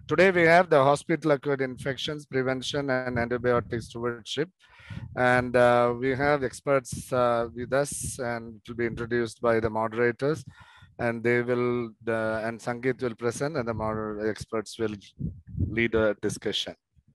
Today we have the hospital-acquired infections prevention and antibiotic stewardship, and we have experts with us, and it will be introduced by the moderators, and they will and Sangeet will present, and the experts will lead a discussion.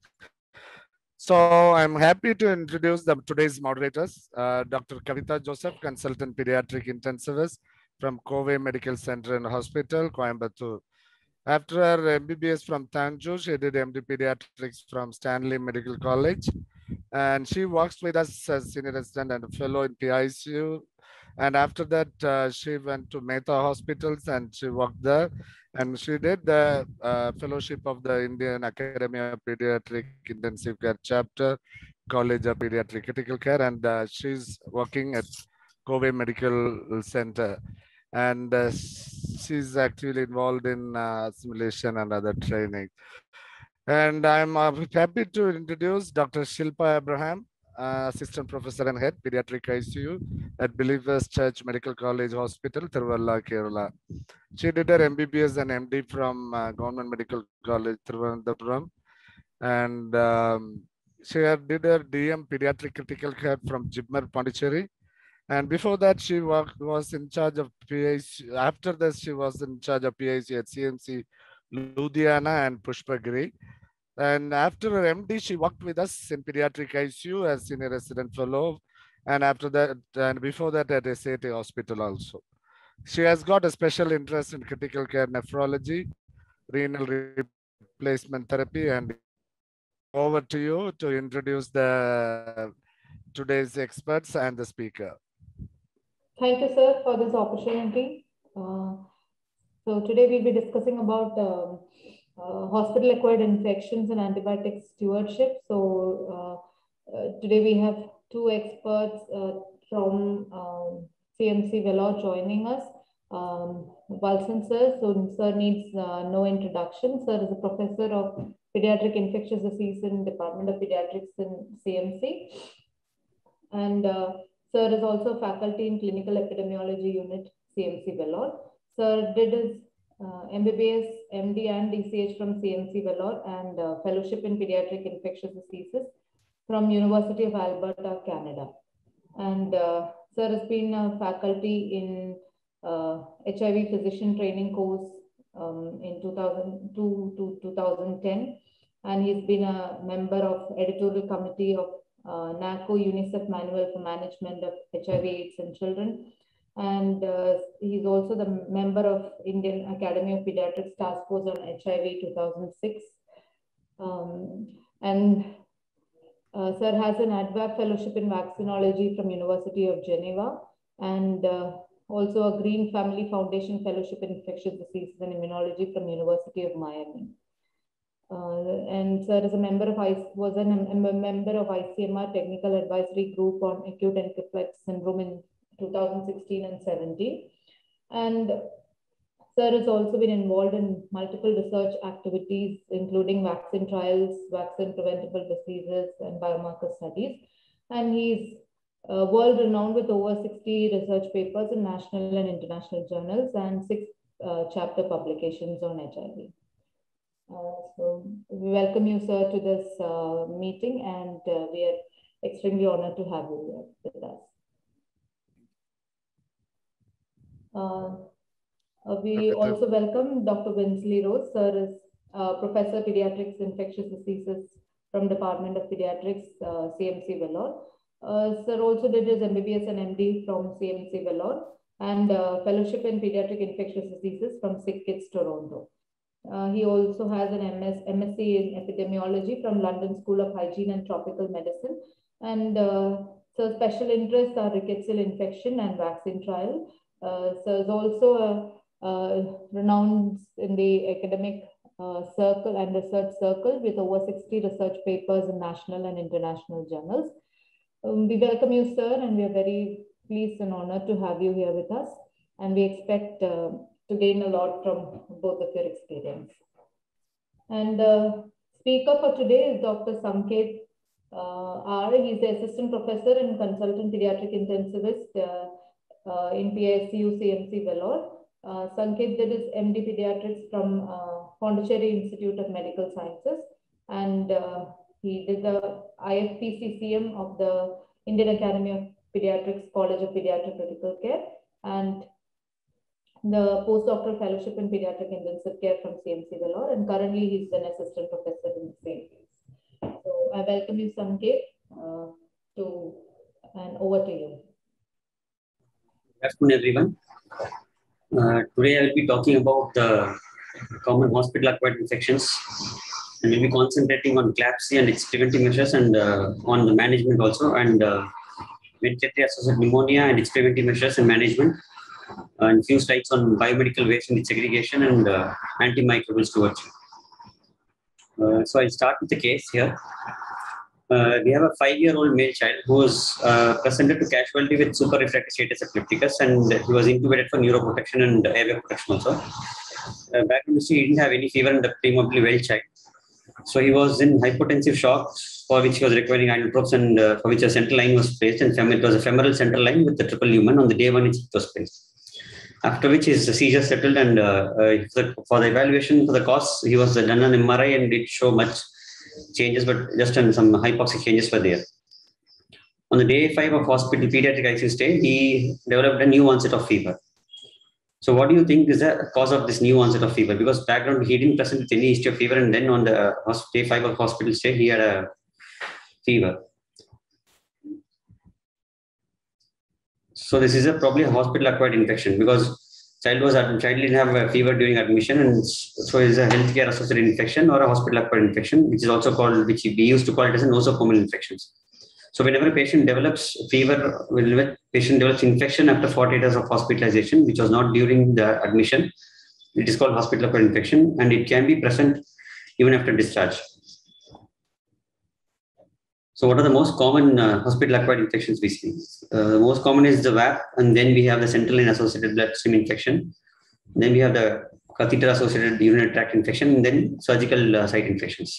So I'm happy to introduce today's moderators, Dr. Kavita Joseph, consultant pediatric intensivist from Kobe Medical Center and Hospital, Coimbatore. After her MBBS from Tanjore, she did MD Pediatrics from Stanley Medical College. And she works with us as senior resident and a fellow in PICU. And after that, she went to Mehta Hospitals and she worked there. And she did the fellowship of the Indian Academy of Pediatric Intensive Care Chapter, College of Pediatric Critical Care. And she's working at Kobe Medical Center. And she's actually involved in simulation and other training. And I'm happy to introduce Dr. Shilpa Abraham, Assistant Professor and Head, Pediatric ICU at Believers Church Medical College Hospital, Tiruvalla, Kerala. She did her MBBS and MD from Government Medical College, Thiruvananthapuram. And she did her DM Pediatric Critical Care from Jibmer, Pondicherry. And before that, she was in charge of PIC. After this, she was in charge of PIC at CMC Ludhiana and Pushpagiri. And after her MD, she worked with us in pediatric ICU as senior resident fellow. And after that, and before that at SAT Hospital also. She has got a special interest in critical care nephrology, renal replacement therapy, and over to you to introduce today's experts and the speaker. Thank you, sir, for this opportunity. So today we'll be discussing about hospital-acquired infections and antibiotic stewardship. So today we have two experts from CMC Vellore joining us. Valsan sir, so sir needs no introduction. Sir is a professor of pediatric infectious disease in Department of Pediatrics in CMC. And sir is also faculty in Clinical Epidemiology Unit, CMC Vellore. Sir did his MBBS, MD and DCH from CMC Vellore and fellowship in pediatric infectious diseases from University of Alberta, Canada. And sir has been a faculty in HIV physician training course in 2002 to 2010. And he's been a member of editorial committee of NACO UNICEF Manual for Management of HIV/AIDS in Children. And he's also the member of Indian Academy of Pediatrics Task Force on HIV 2006. Sir has an ADVAC fellowship in vaccinology from University of Geneva and also a Green Family Foundation fellowship in infectious diseases and immunology from University of Miami. And sir is a member of member of ICMR Technical Advisory Group on Acute Encephalitis Syndrome in 2016 and 17. And sir has also been involved in multiple research activities, including vaccine trials, vaccine preventable diseases, and biomarker studies. And he's world renowned with over 60 research papers in national and international journals and 6 chapter publications on HIV. So we welcome you, sir, to this meeting, and we are extremely honored to have you here with us. We also welcome Dr. Winsley Rose. Sir is Professor Pediatrics Infectious Diseases from Department of Pediatrics, CMC Vellore. Sir also did his MBBS and MD from CMC Vellore and Fellowship in Pediatric Infectious Diseases from Sick Kids Toronto. He also has an MSc in epidemiology from London School of Hygiene and Tropical Medicine. And so special interests are rickettsial infection and vaccine trial. So is also renowned in the academic circle and research circle with over 60 research papers in national and international journals. We welcome you, sir, and we are very pleased and honored to have you here with us. And we expect to gain a lot from both of your experience. And the speaker for today is Dr. Sanket R. He's the assistant professor and consultant pediatric intensivist in PICU CMC Vellore. Sanket did his MD Pediatrics from Pondicherry Institute of Medical Sciences, and he did the IFPCCM of the Indian Academy of Pediatrics College of Pediatric Critical Care, and the postdoctoral fellowship in pediatric intensive care from CMC Vellore, and currently he's an assistant professor in the same field. So I welcome you, Sanket, and over to you. Good afternoon, everyone. Today I will be talking about the common hospital-acquired infections, and we'll be concentrating on CLABSI and its preventive measures, and on the management also, and ventilator-associated pneumonia and its preventive measures and management, and few slides on biomedical waste and its segregation and antimicrobial stewardship. So I'll start with the case here. We have a 5-year-old male child who was presented to casualty with super-refractory status epilepticus, and he was intubated for neuroprotection and airway protection also. Back in the he didn't have any fever and a presumably well child. So he was in hypotensive shock, for which he was requiring inotropes, and for which a central line was placed, and it was a femoral central line with the triple lumen. On the day one, it was placed. After which his seizure settled, and for the evaluation for the cause, he was done an MRI and did show much changes, but just some hypoxic changes were there. On the day 5 of hospital pediatric ICU stay, he developed a new onset of fever. So what do you think is the cause of this new onset of fever? Because background, he didn't present with any history of fever, and then on the day 5 of hospital stay, he had a fever. So this is probably a hospital-acquired infection, because child didn't have a fever during admission, and so it is a healthcare associated infection or a hospital-acquired infection, which is also called, which we used to call it as a nosocomial infections. So whenever a patient develops fever, when a patient develops infection after 48 hours of hospitalization, which was not during the admission, it is called hospital-acquired infection, and it can be present even after discharge. So what are the most common hospital-acquired infections we see? The most common is the VAP, and then we have the central line associated bloodstream infection. Then we have the catheter-associated urinary tract infection, and then surgical site infections.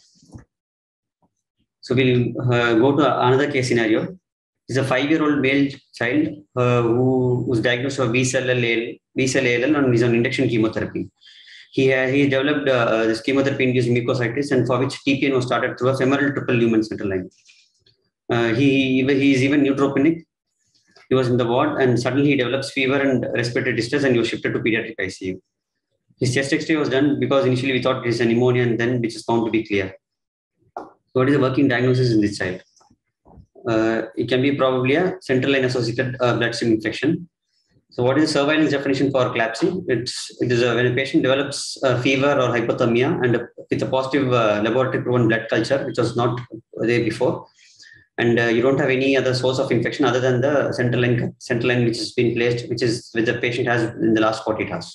So we'll go to another case scenario. It's a 5-year-old male child who was diagnosed with B-cell ALL and is on induction chemotherapy. He developed this chemotherapy-induced mucositis, and for which TPN was started through a femoral triple lumen central line. He is even neutropenic. He was in the ward, and suddenly he develops fever and respiratory distress, and he was shifted to pediatric ICU. His chest X-ray was done because initially we thought it is a pneumonia, and then which is found to be clear. So what is the working diagnosis in this child? It can be probably a central line associated bloodstream infection. So what is the surveillance definition for CLABSI? It is when a patient develops fever or hypothermia and with a positive laboratory proven blood culture, which was not there before, and you don't have any other source of infection other than the central line which has been placed, which the patient has in the last 48 hours.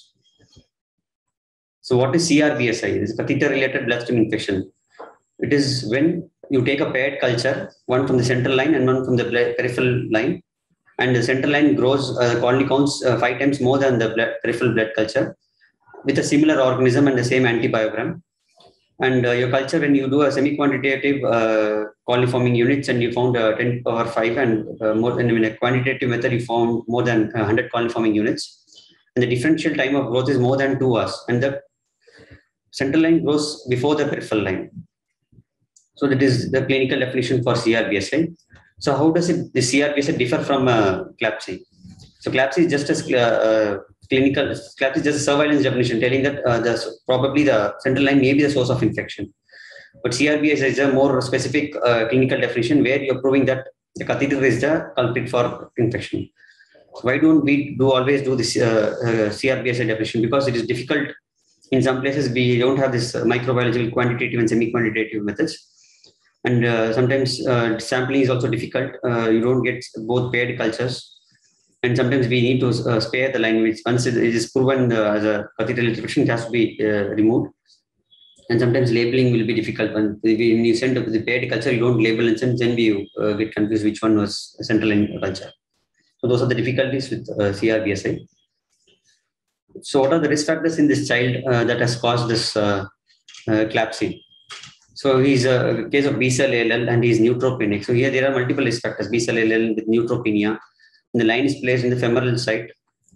So what is CRBSI? It is catheter-related bloodstream infection. It is when you take a paired culture, one from the central line and one from the peripheral line, and the central line grows, colony counts 5 times more than the peripheral blood culture with a similar organism and the same antibiogram. And your culture, when you do a semi-quantitative colony forming units, and you found 10^5, and more than in a quantitative method, you found more than 100 colony forming units. And the differential time of growth is more than 2 hours. And the central line grows before the peripheral line. So that is the clinical definition for CRBSI. So how does the CRBSI differ from CLABSI? So CLABSI is just as clinical. CLABSI is just a surveillance definition telling that probably the central line may be the source of infection. But CRBSI is a more specific clinical definition where you're proving that the catheter is the culprit for infection. So why don't we always do this CRBSI definition? Because it is difficult. In some places, we don't have this microbiological quantitative and semi-quantitative methods. And sometimes sampling is also difficult. You don't get both paired cultures. And sometimes we need to spare the line, which once it is proven as a catheter infection, it has to be removed. And sometimes labeling will be difficult. When you send the paired culture, you don't label, and then you get confused which one was central line culture. So those are the difficulties with CRBSI. So what are the risk factors in this child that has caused this CLABSI? So he's a case of B-cell ALL, and he's neutropenic. So here there are multiple risk factors. B-cell ALL with neutropenia. And the line is placed in the femoral site,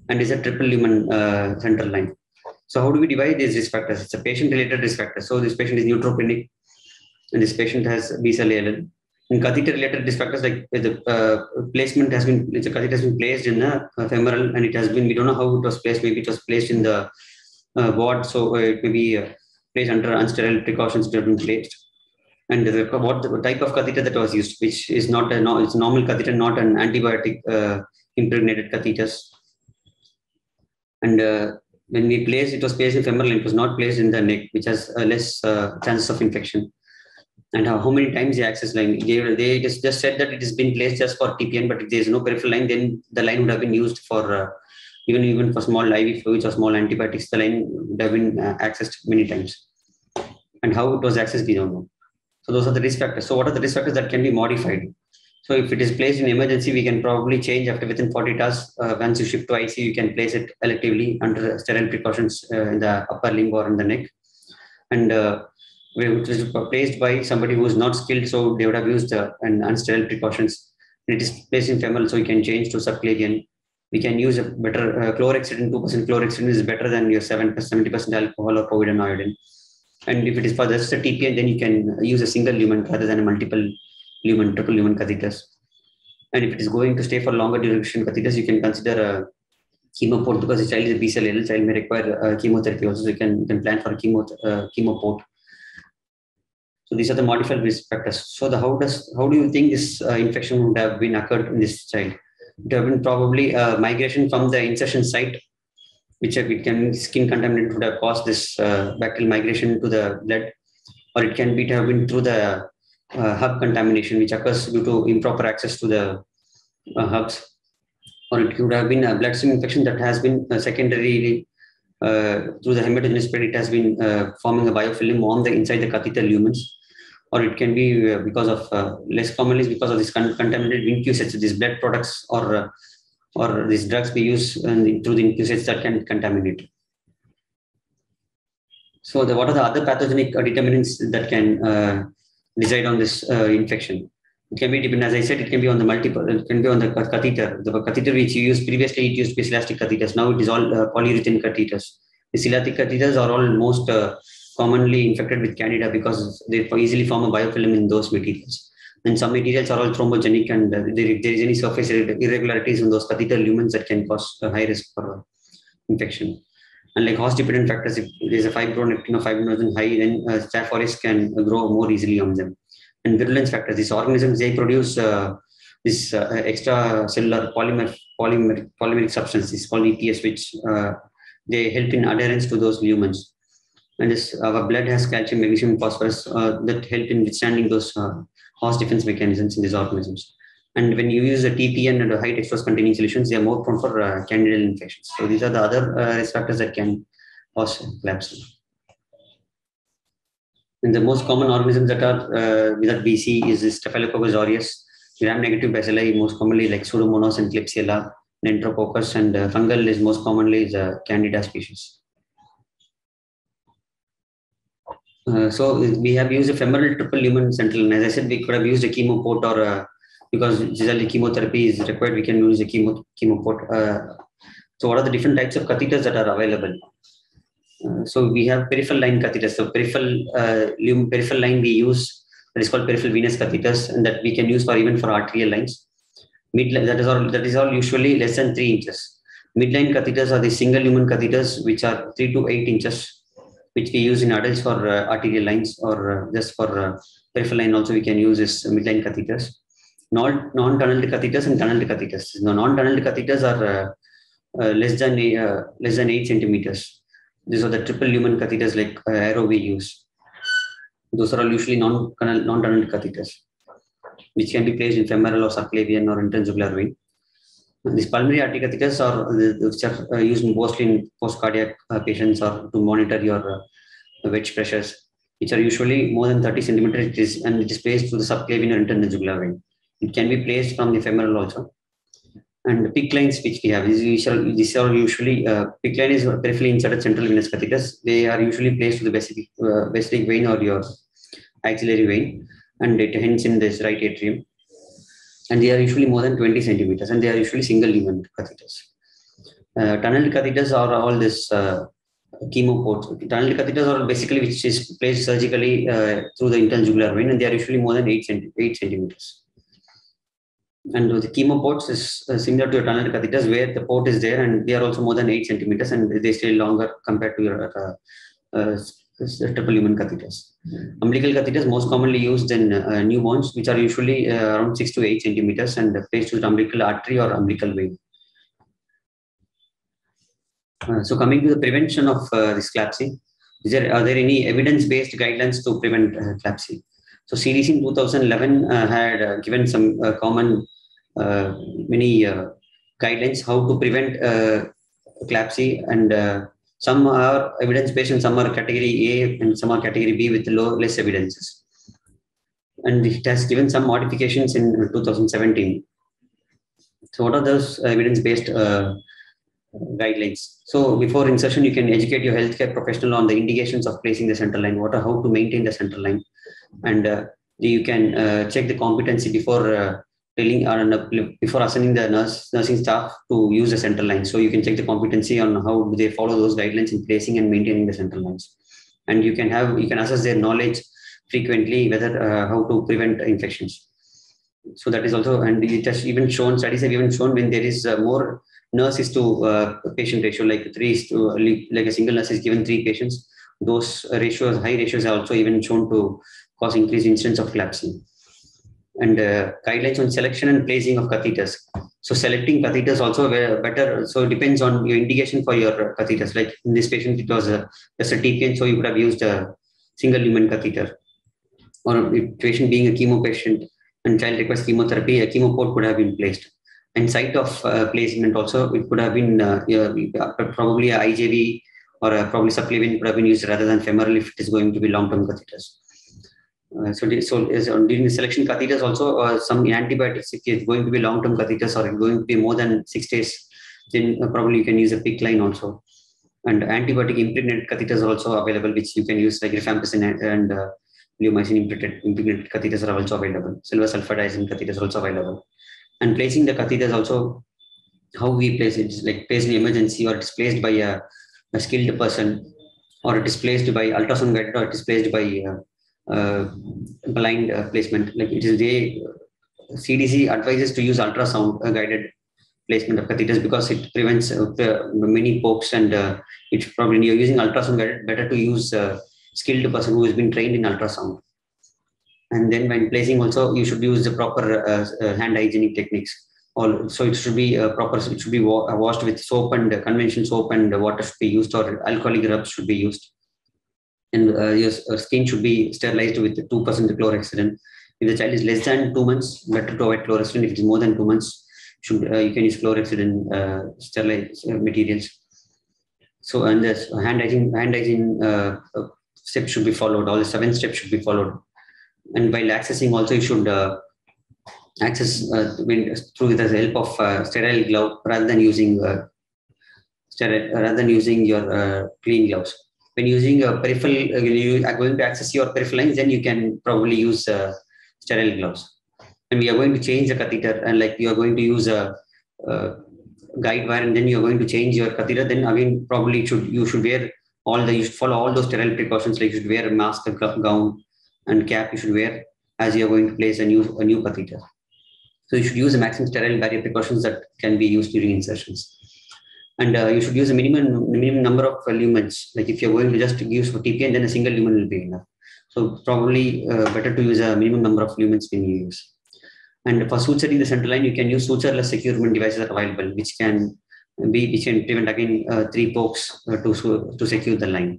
and is a triple lumen central line. So how do we divide these risk factors? It's a patient-related risk factor. So this patient is neutropenic, and this patient has B-cell ALL. In catheter-related risk factors, like the placement has been, the catheter has been placed in a femoral, and it has been, we don't know how it was placed. Maybe it was placed in the ward, so it may be placed under unsterile precautions that have been placed. And what the type of catheter that was used, which is not a it's a normal catheter, not an antibiotic impregnated catheters. And when we placed, it was placed in femoral, it was not placed in the neck, which has less chances of infection. And how many times the access line? They just said that it has been placed just for TPN, but if there is no peripheral line, then the line would have been used for even for small IV fluids or small antibiotics. The line would have been accessed many times. And how it was accessed, we don't know. So those are the risk factors. So what are the risk factors that can be modified? So if it is placed in emergency, we can probably change after within 40 hours. Once you shift to ICU, you can place it electively under sterile precautions in the upper limb or in the neck. And which is placed by somebody who is not skilled, so they would have used an unsterile precautions. And it is placed in femoral, so you can change to subclavian. We can use a better chlorhexidine. 2% chlorhexidine is better than your 70% alcohol or povidone iodine. And if it is for just a TPN, then you can use a single lumen rather than a multiple lumen, triple lumen catheters. And if it is going to stay for longer duration catheters, you can consider a chemo port, because the child is a B-cell ALL, child may require chemotherapy also. So you can plan for a chemo port. So these are the modified risk factors. So how do you think this infection would have been occurred in this child? It would have been probably migration from the insertion site, which can skin contaminant would have caused this bacterial migration to the blood, or it can have been through the hub contamination, which occurs due to improper access to the hubs, or it could have been a bloodstream infection that has been secondarily through the hematogenous spread. It has been forming a biofilm on the inside the catheter lumens, or it can be because of less commonly because of this contaminated incusets, these blood products or these drugs we use through the incusets that can contaminate. So what are the other pathogenic determinants that can decide on this infection? It can be dependent, as I said, it can be on the multiple, it can be on the catheter. The catheter which you used previously, it used elastic catheters. Now it is all polyurethane catheters. The elastic catheters are all most commonly infected with candida because they easily form a biofilm in those materials. And some materials are all thrombogenic, and if there is any surface irregularities in those catheter lumens that can cause a high risk for infection. And like host-dependent factors, if there is a fibronectin or fibrinogen high, then Staph aureus can grow more easily on them. And virulence factors, these organisms, they produce this extracellular polymeric substances called EPS, which they help in adherence to those lumens. And our blood has calcium, magnesium, phosphorus that help in withstanding those host defense mechanisms in these organisms. And when you use a TPN and a high dextrose containing solutions, they are more prone for candidal infections. So these are the other risk factors that can cause collapse. And the most common organisms that are that we see is Staphylococcus aureus, gram-negative bacilli, most commonly like Pseudomonas and Klebsiella, Enterococcus, and fungal is most commonly is Candida species. So we have used a femoral triple lumen central, and as I said, we could have used a chemo port, or because generally chemotherapy is required, we can use a chemo port. So what are the different types of catheters that are available? So we have peripheral line catheters. So peripheral line we use, that is called peripheral venous catheters, and that we can use for even for arterial lines. Midline, that is all usually less than 3 inches. Midline catheters are the single lumen catheters, which are 3 to 8 inches, which we use in adults for arterial lines, or just for peripheral line also we can use this midline catheters. Non-tunneled catheters and tunneled catheters. Non-tunneled catheters are less than 8 centimeters. These are the triple lumen catheters like Aero we use. Those are all usually non-tunneled catheters, which can be placed in femoral or subclavian or intrajugular vein. These pulmonary artery catheters are used mostly in post-cardiac patients, or to monitor your wedge pressures, which are usually more than 30 centimeters, and it is placed through the subclavian or intrajugular vein. It can be placed from the femoral also. And PICC lines, which we have, these are usually, PICC line is peripherally inserted central venous catheters. They are usually placed to the basilic vein or your axillary vein, and it ends in this right atrium. And they are usually more than 20 centimeters, and they are usually single lumen catheters. Tunneled catheters are all this chemo ports. Tunneled catheters are basically which is placed surgically through the internal jugular vein, and they are usually more than 8 centimeters. And the chemo ports is similar to your tunneled catheters, where the port is there, and they are also more than 8 centimeters, and they stay longer compared to your triple lumen catheters. Umbilical catheters most commonly used in newborns, which are usually around 6 to 8 centimeters and placed to the umbilical artery or umbilical vein. So coming to the prevention of this CLABSI, are there any evidence-based guidelines to prevent CLABSI? So CDC in 2011 had given some common many guidelines how to prevent CLABSI, and some are evidence-based and some are category A and some are category B with less evidences. And it has given some modifications in 2017. So what are those evidence-based guidelines? So before insertion, you can educate your healthcare professional on the indications of placing the central line, how to maintain the central line, and you can check the competency before before assigning the nursing staff to use the central line. So you can check the competency on how they follow those guidelines in placing and maintaining the central lines, and you can assess their knowledge frequently whether how to prevent infections. So that is also, and it has even shown, studies have even shown when there is more nurses to patient ratio, like 3 is to, like a single nurse is given 3 patients, those ratios, high ratios, are also even shown to cause increased incidence of CLABSI. And guidelines on selection and placing of catheters. So selecting catheters also better. So it depends on your indication for your catheters. Like in this patient, it was just a TPN, so you would have used a single lumen catheter. Or patient being a chemo patient and child requires chemotherapy, a chemo port could have been placed. And site of placement also, it could have been probably a IJV or probably subclavian could have been used rather than femoral if it is going to be long-term catheters. During the selection catheters also, some antibiotics, if it's going to be long-term catheters or going to be more than 6 days, then probably you can use a PICC line also. And antibiotic impregnated catheters are also available, which you can use, like rifampicin and bleomycin impregnated catheters are also available. Silver sulfadiazine catheters are also available. And placing the catheters also, how we place it is like placed in emergency, or it is placed by a skilled person, or it is placed by ultrasound guided, or it is placed by blind placement. Like it is CDC advises to use ultrasound guided placement of catheters because it prevents many pokes, and it's probably, when you're using ultrasound guided, better to use a skilled person who has been trained in ultrasound. And then when placing also, you should use the proper hand hygienic techniques. So it should be proper. It should be washed with soap, and conventional soap and water should be used, or alcoholic rubs should be used. And your skin should be sterilized with 2% chlorhexidine. If the child is less than 2 months, better to avoid chlorhexidine. If it is more than 2 months, you can use chlorhexidine sterilized materials. So, and this hand hygiene steps should be followed. All the 7 steps should be followed. And while accessing also, you should access through the help of sterile glove rather than using your clean gloves. When using a peripheral, you are going to access your peripheral lines, then you can probably use sterile gloves. And we are going to change the catheter, and like you are going to use a guide wire, and then you are going to change your catheter. Then again, probably you should follow all those sterile precautions. Like you should wear a mask, a gown, and cap. You should wear as you are going to place a new catheter. So you should use the maximum sterile barrier precautions that can be used during insertions. And you should use a minimum number of lumens. Like if you're going to just use for TPN, then a single lumen will be enough. So probably better to use a minimum number of lumens when you use. And for suturing the central line, you can use sutureless securement devices that are available, which can prevent again 3 pokes to secure the line.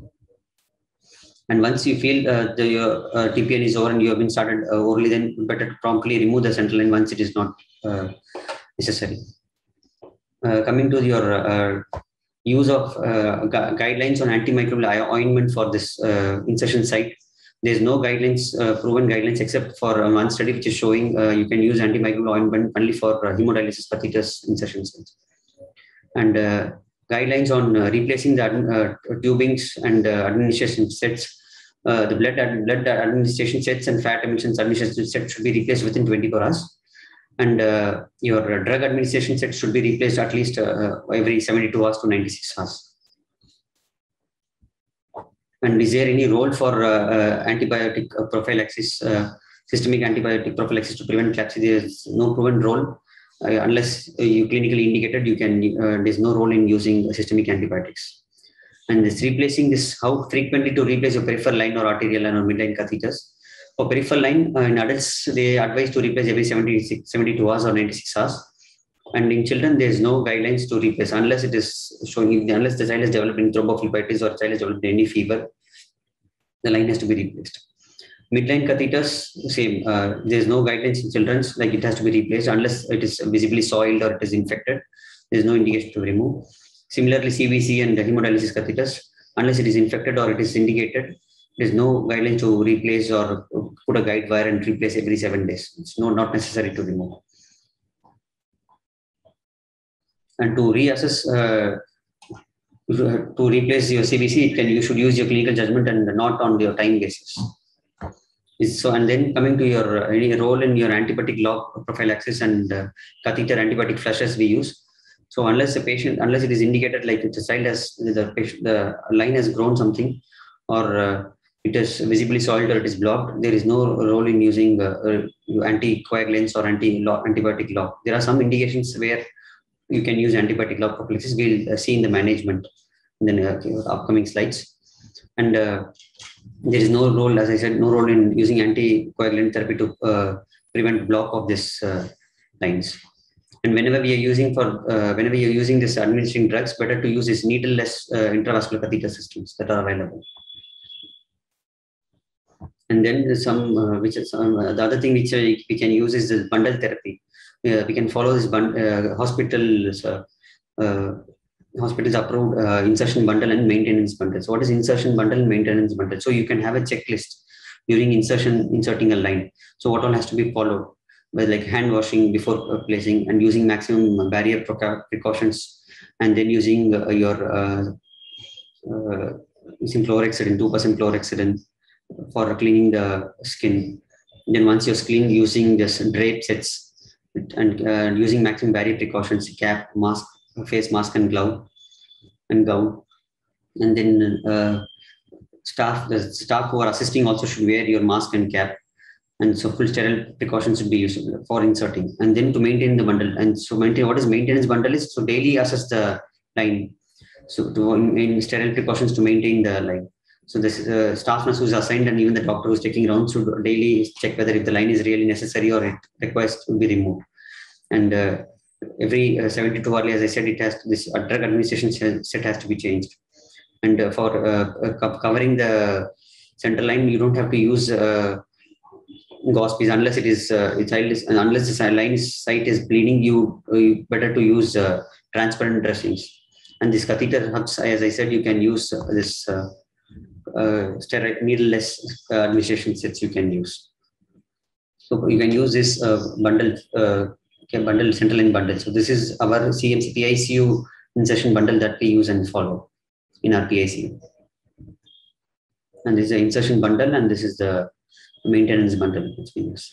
And once you feel your TPN is over and you have been started orally, then better to promptly remove the central line once it is not necessary. Coming to your use of guidelines on antimicrobial ointment for this insertion site, there's no guidelines, proven guidelines, except for one study which is showing you can use antimicrobial ointment only for hemodialysis catheters insertion sites. And guidelines on replacing the tubings and administration sets. The blood administration sets and fat emissions administration sets should be replaced within 24 hours. And your drug administration set should be replaced at least every 72 hours to 96 hours. And is there any role for antibiotic prophylaxis, systemic antibiotic prophylaxis to prevent CLABSI? There is no proven role unless you clinically indicated. You can. There's no role in using systemic antibiotics. And this replacing this, how frequently to replace your peripheral line or arterial line or midline catheters. For peripheral line, in adults, they advise to replace every 72 hours or 96 hours. And in children, there is no guidelines to replace unless it is showing, unless the child is developing thrombophlebitis or child is developing any fever, the line has to be replaced. Midline catheters, same. There is no guidelines in children, like it has to be replaced unless it is visibly soiled or it is infected. There is no indication to remove. Similarly, CVC and hemodialysis catheters, unless it is infected or it is indicated, there is no guideline to replace or put a guide wire and replace every 7 days. It's not necessary to remove. And to reassess, to replace your CVC, you should use your clinical judgment and not on your time basis. So, and then coming to your any role in your antibiotic lock prophylaxis and catheter antibiotic flushes we use. So unless the patient, unless it is indicated like if the child has, the line has grown something or it is visibly soiled or it is blocked, there is no role in using anticoagulants or antibiotic lock. There are some indications where you can use antibiotic lock prophylaxis. We'll see in the management in the upcoming slides. And there is no role, as I said, no role in using anticoagulant therapy to prevent block of this lines. And whenever we are using whenever you're using this administering drugs, better to use this needleless intravascular catheter systems that are available. And then there's some, the other thing which we can use is the bundle therapy. We can follow this hospitals approved insertion bundle and maintenance bundle. So what is insertion bundle and maintenance bundle? So you can have a checklist during inserting a line. So what all has to be followed? With like hand washing before placing and using maximum barrier precautions, and then using using chlorhexidine, 2% chlorhexidine for cleaning the skin. Then once you're cleaned, using this drape sets and using maximum barrier precautions, cap, mask, face mask and glove and gown. And then the staff who are assisting also should wear your mask and cap. And so full sterile precautions should be used for inserting. And then to maintain the bundle. And so maintain, what is maintenance bundle is, so daily assess the line. So to in sterile precautions to maintain the line. So this staff nurse who is assigned and even the doctor who is taking around should daily check whether if the line is really necessary or it requires to be removed. And every 72 hours, as I said, it has this drug administration set has to be changed. And for covering the center line, you don't have to use gauze piece unless it is unless the line site is bleeding. You better to use transparent dressings. And this catheter hubs, as I said, you can use this sterile needleless administration sets you can use. So you can use this bundle central line bundle. So this is our CMC PICU insertion bundle that we use and follow in our PICU. And this is the insertion bundle, and this is the maintenance bundle which we use.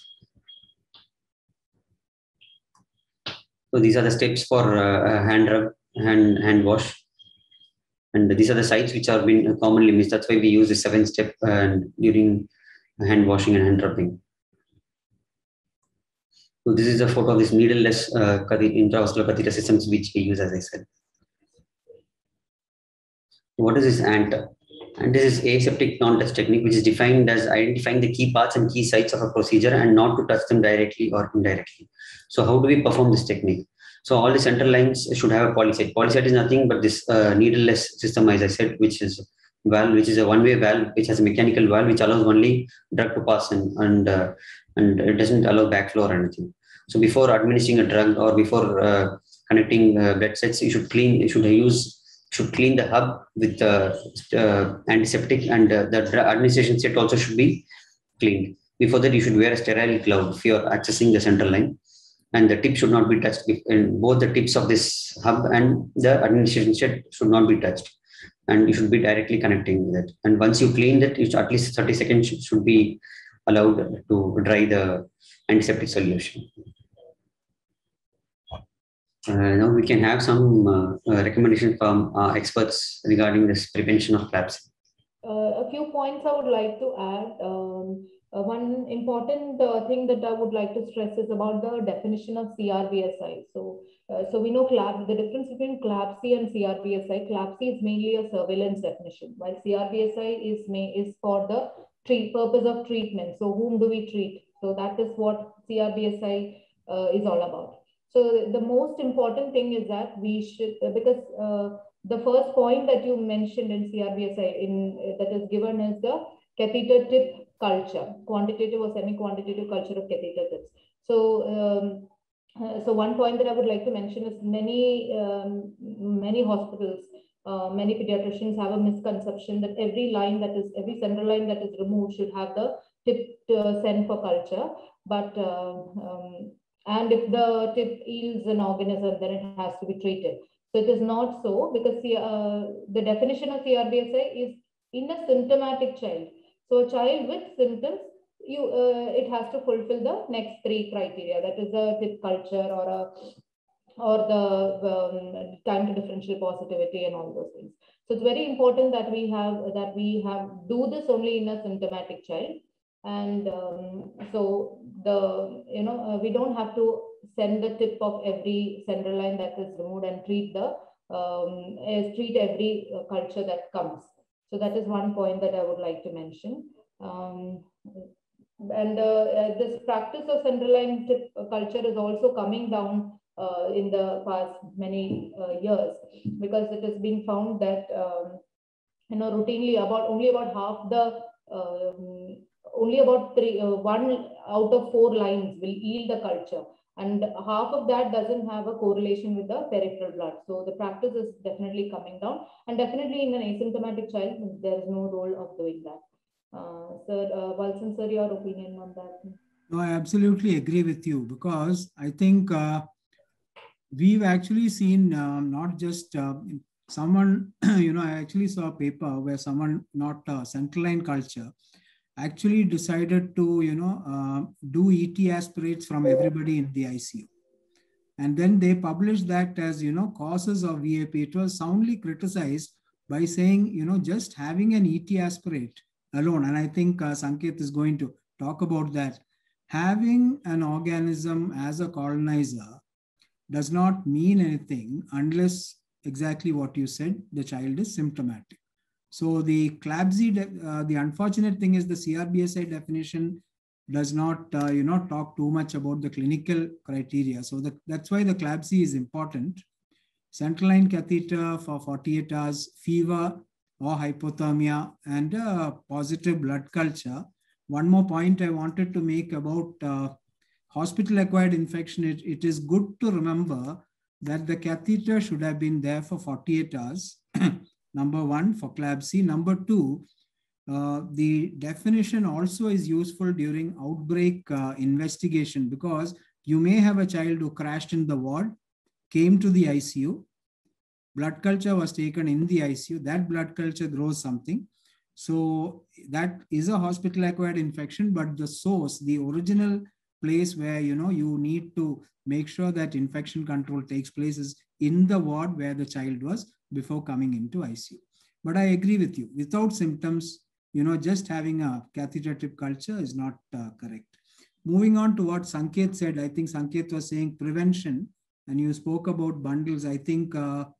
So these are the steps for hand rub, hand wash. And these are the sites which are been commonly missed. That's why we use the 7-step during hand washing and hand rubbing. So this is a photo of this needleless intravascular catheter systems which we use, as I said. What is this ANT? And this is aseptic non-touch technique, which is defined as identifying the key parts and key sites of a procedure and not to touch them directly or indirectly. So how do we perform this technique? So all the central lines should have a polysite. Polysite is nothing but this needleless system, as I said, which is valve, which is a one-way valve, which has a mechanical valve, which allows only drug to pass in, and it doesn't allow backflow or anything. So before administering a drug or before connecting blood sets, you should clean. You should clean the hub with antiseptic, and the administration set also should be cleaned. Before that, you should wear a sterile glove if you are accessing the central line, and the tip should not be touched. And both the tips of this hub and the administration set should not be touched, and you should be directly connecting with it. And once you clean that, at least 30 seconds should be allowed to dry the antiseptic solution. now we can have some recommendation from experts regarding this prevention of CLABSI. A few points I would like to add. One important thing that I would like to stress is about the definition of CRBSI. So we know the difference between CLABSI and CRBSI. CLABSI is mainly a surveillance definition, while CRBSI is for the purpose of treatment. So whom do we treat? So that is what CRBSI is all about. So the most important thing is that we should, because the first point that you mentioned in CRBSI that is given is the catheter tip culture, quantitative or semi-quantitative culture of catheter tips. So, so one point that I would like to mention is many hospitals, many pediatricians have a misconception that every central line that is removed should have the tip sent for culture. But and if the tip yields an organism, then it has to be treated. So it is not so, because the definition of CRBSI is in a symptomatic child. So a child with symptoms, it has to fulfill the next three criteria. That is the tip culture or the time to differential positivity and all those things. So it's very important that we do this only in a symptomatic child. And so we don't have to send the tip of every central line that is removed and treat every culture that comes. So that is one point that I would like to mention. This practice of central line tip culture is also coming down in the past many years, because it has been found that routinely only about half the only about 1 out of 4 lines will yield the culture, and half of that doesn't have a correlation with the peripheral blood. So the practice is definitely coming down, and definitely in an asymptomatic child, there is no role of doing that. Sir, Valsan sir, your opinion on that? No, I absolutely agree with you, because I think we've actually seen not just someone, I actually saw a paper where someone, not central line culture, actually decided to, do ET aspirates from everybody in the ICU. And then they published that as, causes of VAP. It was soundly criticized by saying, just having an ET aspirate alone, and I think Sanket is going to talk about that, having an organism as a colonizer does not mean anything unless exactly what you said, the child is symptomatic. So the CLABSI, the unfortunate thing is the CRBSI definition does not, talk too much about the clinical criteria. So that's why the CLABSI is important. Central line catheter for 48 hours, fever or hypothermia, and positive blood culture. One more point I wanted to make about hospital-acquired infection. It is good to remember that the catheter should have been there for 48 hours. Number one, for CLABSI. Number two, the definition also is useful during outbreak investigation, because you may have a child who crashed in the ward, came to the ICU, blood culture was taken in the ICU, that blood culture grows something. So that is a hospital-acquired infection, but the source, the original place where, you need to make sure that infection control takes place is in the ward where the child was before coming into ICU. But I agree with you. Without symptoms, just having a catheter tip culture is not correct. Moving on to what Sanket said, I think Sanket was saying prevention, and you spoke about bundles. I think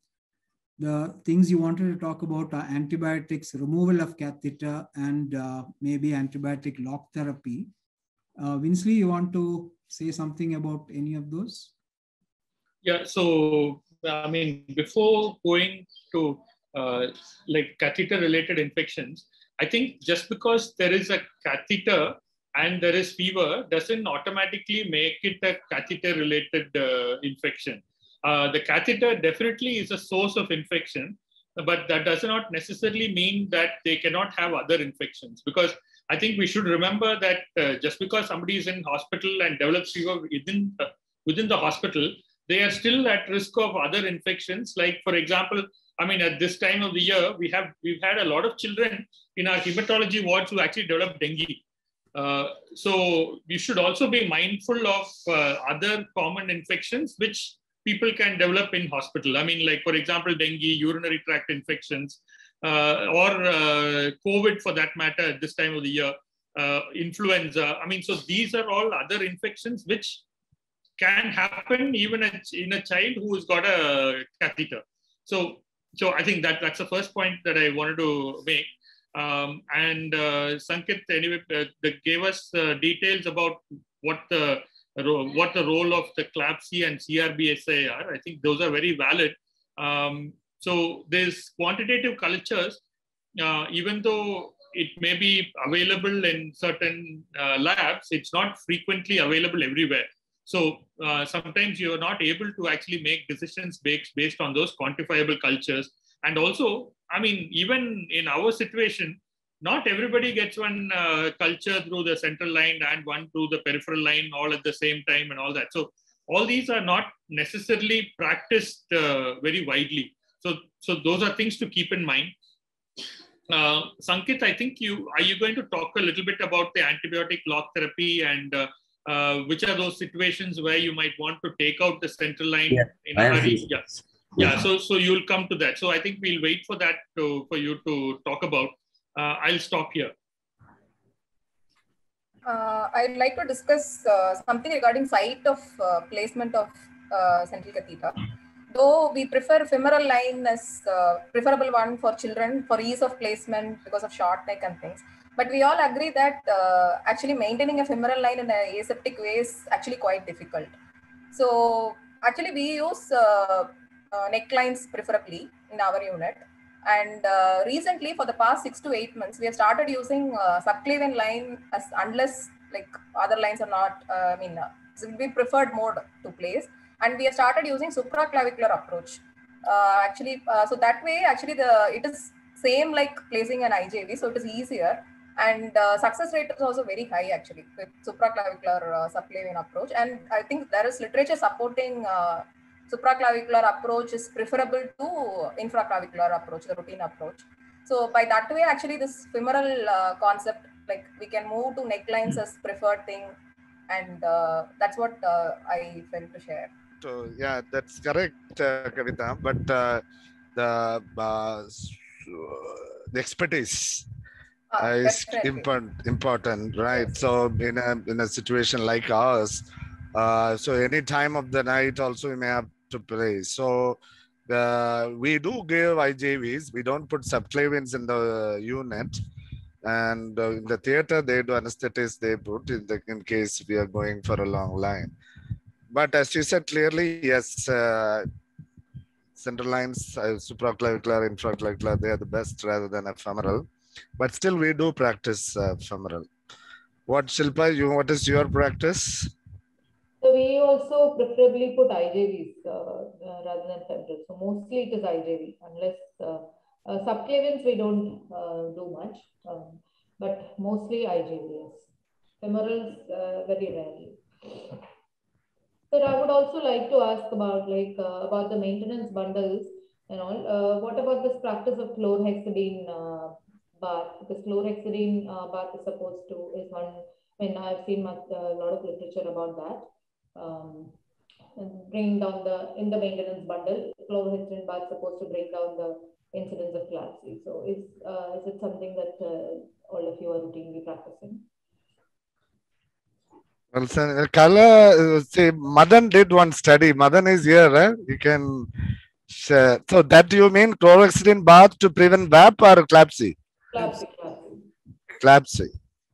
the things you wanted to talk about are antibiotics, removal of catheter, and maybe antibiotic lock therapy. Winsley, you want to say something about any of those? Yeah, so I mean, before going to like catheter related infections, I think just because there is a catheter and there is fever doesn't automatically make it a catheter related infection. The catheter definitely is a source of infection, but that does not necessarily mean that they cannot have other infections, because I think we should remember that just because somebody is in hospital and develops fever within the hospital, they are still at risk of other infections. Like, for example, I mean, at this time of the year, we've had a lot of children in our hematology wards who actually developed dengue. So we should also be mindful of other common infections which people can develop in hospital. I mean, like, for example, dengue, urinary tract infections, or COVID for that matter at this time of the year, influenza. I mean, so these are all other infections which can happen even in a child who has got a catheter. So I think that's the first point that I wanted to make. And Sanket, anyway, gave us details about what the role of the CLABSI and CRBSI are. I think those are very valid. So there's quantitative cultures, even though it may be available in certain labs, it's not frequently available everywhere. So sometimes you're not able to actually make decisions based on those quantifiable cultures. And also, I mean, even in our situation, not everybody gets one culture through the central line and one through the peripheral line all at the same time and all that. So all these are not necessarily practiced very widely. So those are things to keep in mind. Sanket, I think are you going to talk a little bit about the antibiotic block therapy and which are those situations where you might want to take out the central line in a hurry? Yeah. So you'll come to that. So I think we'll wait for that for you to talk about. I'll stop here. I'd like to discuss something regarding site of placement of central catheter. Though we prefer femoral line as preferable one for children for ease of placement because of short neck and things. But we all agree that actually maintaining a femoral line in an aseptic way is actually quite difficult. So actually we use necklines preferably in our unit. And recently, for the past 6 to 8 months, we have started using subclavian line unless like other lines are not, it will be preferred mode to place. And we have started using supraclavicular approach. So that way, actually, it is same like placing an IJV, so it is easier. And success rate is also very high actually with supraclavicular subclavian approach. And I think there is literature supporting supraclavicular approach is preferable to infraclavicular approach, the routine approach. So by that way, actually this femoral concept, like we can move to necklines as preferred thing. And that's what I felt to share. So yeah, that's correct, Kavita. But the expertise is important, right? Yes. So in a situation like ours, so any time of the night also we may have to play. So we do give IJVs. We don't put subclavians in the unit. And in the theater, they do anesthetists, they put in case we are going for a long line. But as you said clearly, yes, central lines, supraclavicular, infraclavicular, they are the best rather than a femoral. But still, we do practice femoral. What, Shilpa, what is your practice? So we also preferably put IJVs rather than femoral. So mostly it is IJV, unless subclavians we don't do much, but mostly IJVs. Femorals very rarely. So I would also like to ask about about the maintenance bundles and all. What about this practice of chlorhexidine bath? Because chlorhexidine bath is supposed to I've seen a lot of literature about that. Bring down in the maintenance bundle, chlorhexidine bath is supposed to bring down the incidence of CLABSI. So is it something that all of you are routinely practicing? Well, Kala, see, Madan did one study. Madan is here. Eh? You can share. So that you mean chlorhexidine bath to prevent VAP or CLABSI? CLABSI.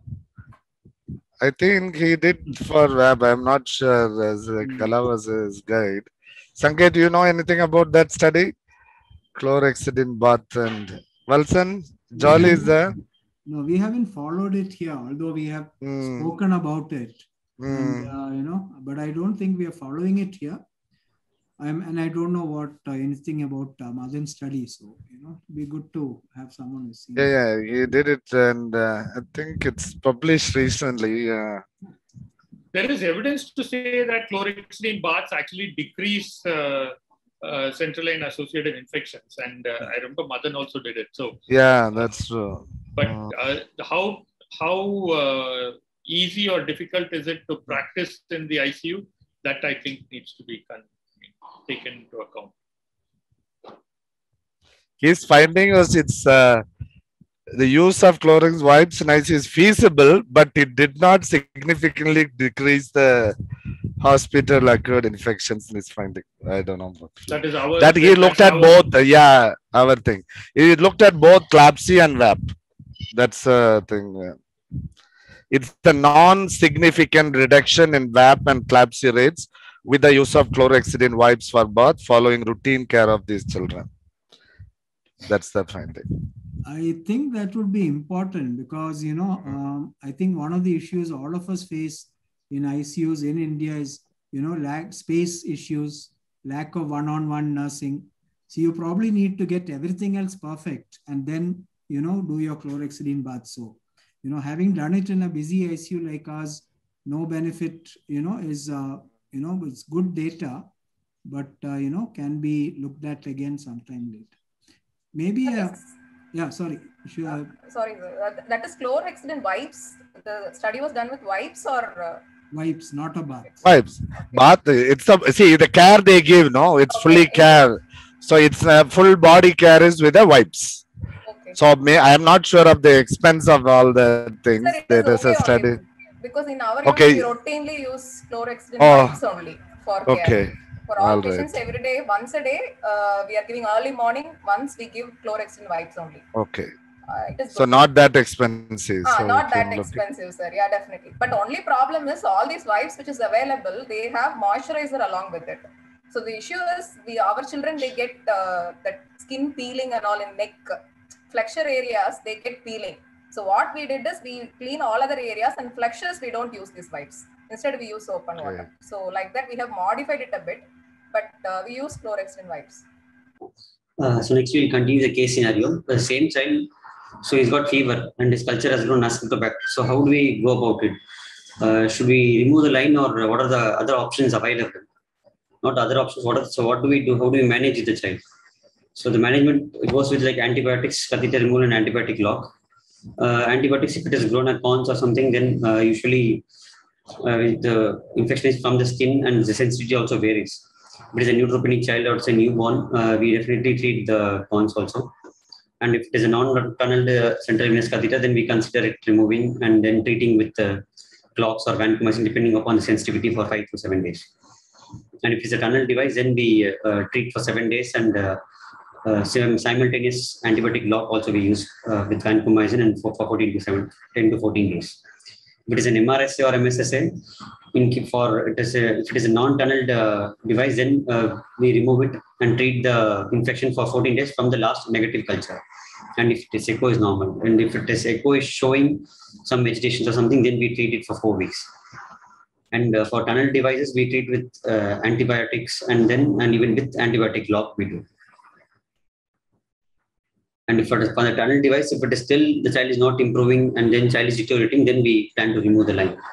I think he did for VAP. I'm not sure. As Kala was his guide. Sanket, do you know anything about that study? Chlorhexidine bath and Wilson, Jolly is there? No, we haven't followed it here, although we have spoken about it. And, but I don't think we are following it here. And I don't know what anything about Madan's study. So, it'd be good to have someone who's seen. Yeah, he did it, and I think it's published recently. There is evidence to say that chlorhexidine baths actually decrease central line associated infections, and I remember Madan also did it. So yeah, that's true. But how easy or difficult is it to practice in the ICU? That I think needs to be done. taken into account? His finding was the use of Clorox wipes is feasible, but it did not significantly decrease the hospital acquired infections in his finding. I don't know what. That is our. That he looked at both. Yeah, our thing. He looked at both CLABSI and VAP. That's the thing. It's the non-significant reduction in VAP and CLABSI rates with the use of chlorhexidine wipes for bath following routine care of these children. That's the finding. I think that would be important because, you know, I think one of the issues all of us face in ICUs in India is, you know, space issues, lack of one-on-one nursing. So you probably need to get everything else perfect and then, you know, do your chlorhexidine bath. So, you know, having done it in a busy ICU like ours, no benefit, you know, is, you know, it's good data, but, you know, can be looked at again sometime later. Maybe, yeah, sorry. Sorry, that is chlorhexidine wipes. The study was done with wipes or? Wipes, not a bath. Wipes. Okay. Bath, it's the care they give, no? It's fully care. So it's full body care is with the wipes. Okay. So I am not sure of the expense of all the things. There is a study. Because in our unit, we routinely use chlorhexidine wipes only for care. Okay. For all patients, every day, once a day, we are giving early morning. Once we give chlorhexidine wipes only. Okay. So not that expensive. So not that expensive, sir. Yeah, definitely. But only problem is all these wipes which is available, they have moisturizer along with it. So the issue is our children, they get that skin peeling and all in neck, flexure areas, they get peeling. So what we did is we clean all other areas and flexures, we don't use these wipes. Instead, we use soap and water. So like that, we have modified it a bit, but we use chlorhexidine wipes. So next we'll continue the case scenario. The same child, so he's got fever and his culture has grown Acinetobacter. So how do we go about it? Should we remove the line or what are the other options available? Not other options. What do we do? How do we manage the child? So the management, it goes with like antibiotics, catheter removal and antibiotic lock. Antibiotics, if it has grown at cons or something, then usually the infection is from the skin and the sensitivity also varies. If it is a neutropenic child or it's a newborn, we definitely treat the cons also. And if it is a non-tunneled central venous catheter, then we consider it removing and then treating with clocks or vancomycin, depending upon the sensitivity for 5 to 7 days. And if it's a tunnel device, then we treat for 7 days and simultaneous antibiotic lock also we use with vancomycin and for 10 to 14 days. If it is an MRSA or MSSA, if it is a non-tunneled device, then we remove it and treat the infection for 14 days from the last negative culture. And if it is echo is normal, and if it is echo is showing some vegetation or something, then we treat it for 4 weeks. And for tunnel devices, we treat with antibiotics and even with antibiotic lock we do. And if for the tunnel device, if it is still the child is not improving and then child is deteriorating, then we plan to remove the line.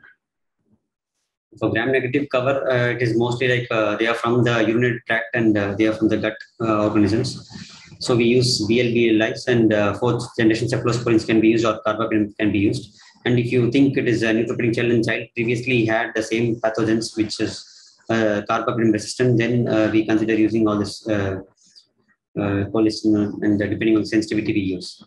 For gram-negative cover, it is mostly like they are from the urinary tract and they are from the gut organisms. So we use BLBLIs and 4th generation cephalosporins can be used or carbapenem can be used. And if you think it is a neutropenic child and child previously had the same pathogens which is carbapenem resistant, then we consider using all this colistin and depending on sensitivity we use.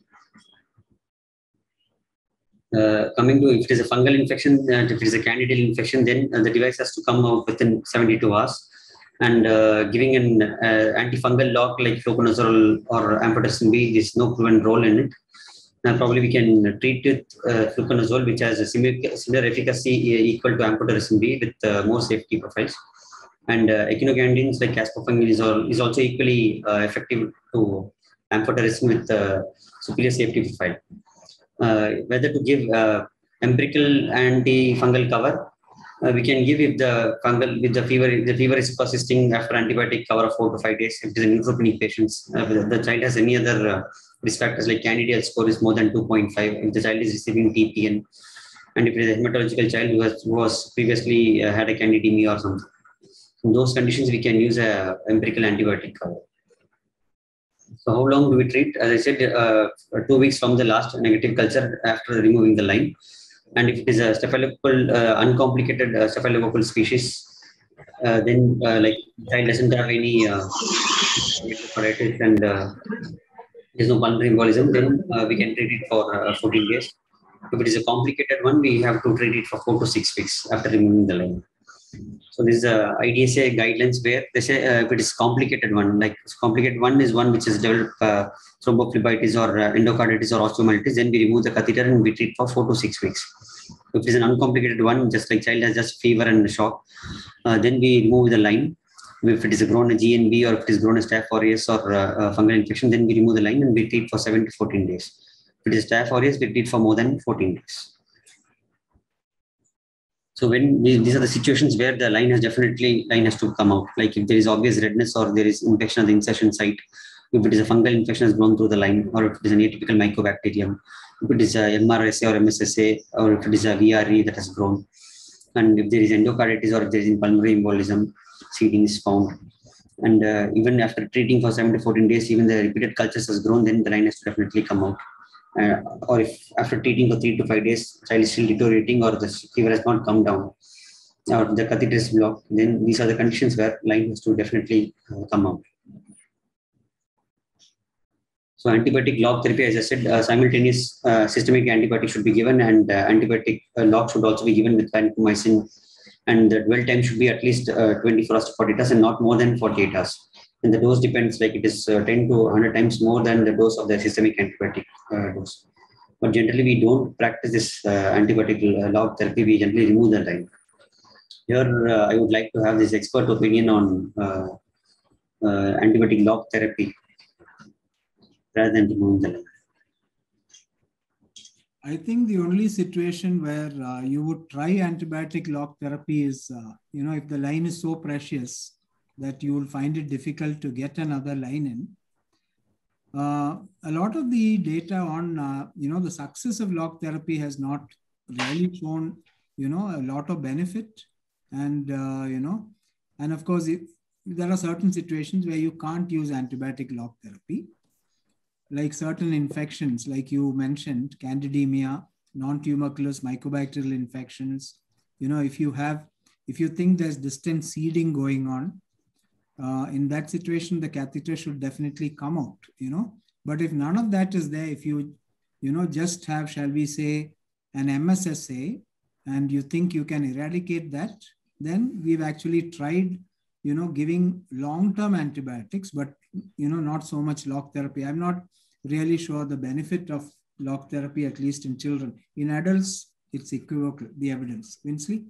Coming to if it is a fungal infection and if it is a candidal infection, then the device has to come out within 72 hours. And giving an antifungal lock like fluconazole or amphotericin B, there is no proven role in it. Now probably we can treat with fluconazole, which has a similar efficacy equal to amphotericin B with more safety profiles. And echinocandins like caspofungin is also equally effective to amphotericin with superior safety profile. Whether to give empirical antifungal cover, we can give if the fever is persisting after antibiotic cover of 4 to 5 days. If it is a neutropenic patients, the child has any other risk factors like candidal score is more than 2.5. If the child is receiving TPN, and if it is a hematological child who was previously had a candidemia or something, in those conditions we can use a empirical antibiotic cover. So how long do we treat? As I said, 2 weeks from the last negative culture after removing the line. And if it is a staphylococcal, uncomplicated staphylococcal species, then like child doesn't have any endocarditis and there's no pulmonary embolism, then we can treat it for 14 days. If it is a complicated one, we have to treat it for 4 to 6 weeks after removing the line. So this is a IDSA guidelines where they say if it is complicated one, like complicated one is one which is developed thrombophlebitis or endocarditis or osteomyelitis, then we remove the catheter and we treat for 4 to 6 weeks. If it is an uncomplicated one, just like child has just fever and shock, then we remove the line. If it is grown a GNB or if it is grown a Staph aureus or fungal infection, then we remove the line and we treat for 7 to 14 days. If it is Staph aureus, we treat for more than 14 days. So when these are the situations where the line has to come out. Like if there is obvious redness or there is infection at the insertion site, if it is a fungal infection has grown through the line, or if it is an atypical mycobacterium, if it is a MRSA or MSSA, or if it is a VRE that has grown, and if there is endocarditis or if there is pulmonary embolism, seeding is found. And even after treating for 7 to 14 days, even the repeated cultures has grown, then the line has to definitely come out. Or if after treating for 3 to 5 days, child is still deteriorating or the fever has not come down or the catheter is blocked, then these are the conditions where line has to definitely come out. So antibiotic lock therapy, as I said, simultaneous systemic antibiotic should be given, and antibiotic lock should also be given with vancomycin, and the dwell time should be at least 24 hours to 40 hours and not more than 48 hours. And the dose depends, like it is 10 to 100 times more than the dose of the systemic antibiotic dose. But generally, we don't practice this antibiotic lock therapy. We generally remove the line. Here, I would like to have this expert opinion on antibiotic lock therapy rather than removing the line. I think the only situation where you would try antibiotic lock therapy is, if the line is so precious that you will find it difficult to get another line in. A lot of the data on, the success of lock therapy has not really shown, a lot of benefit. And, and of course, there are certain situations where you can't use antibiotic lock therapy, like certain infections, like you mentioned, candidemia, non-tuberculous mycobacterial infections. If you think there's distant seeding going on, in that situation, the catheter should definitely come out, But if none of that is there, if you, just have, shall we say, an MSSA, and you think you can eradicate that, then we've actually tried, giving long-term antibiotics, but, not so much lock therapy. I'm not really sure the benefit of lock therapy, at least in children. In adults, it's equivocal, the evidence. Winsley?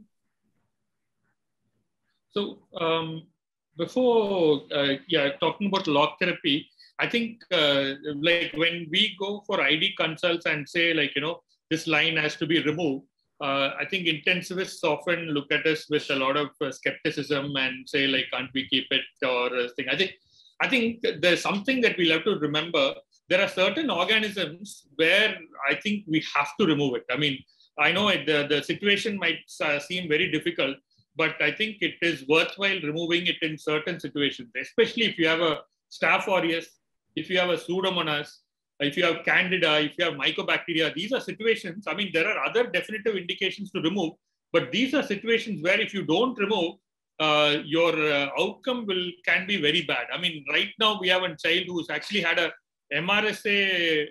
So, before talking about lock therapy, I think like when we go for ID consults and say this line has to be removed, I think intensivists often look at us with a lot of skepticism and say can't we keep it or thing. I think there's something that we'll have to remember. There are certain organisms where I think we have to remove it. I mean, I know the situation might seem very difficult, but I think it is worthwhile removing it in certain situations, especially if you have a Staph aureus, if you have a Pseudomonas, if you have Candida, if you have mycobacteria. These are situations, I mean, there are other definitive indications to remove, but these are situations where if you don't remove, your outcome can be very bad. I mean, right now we have a child who's actually had a MRSA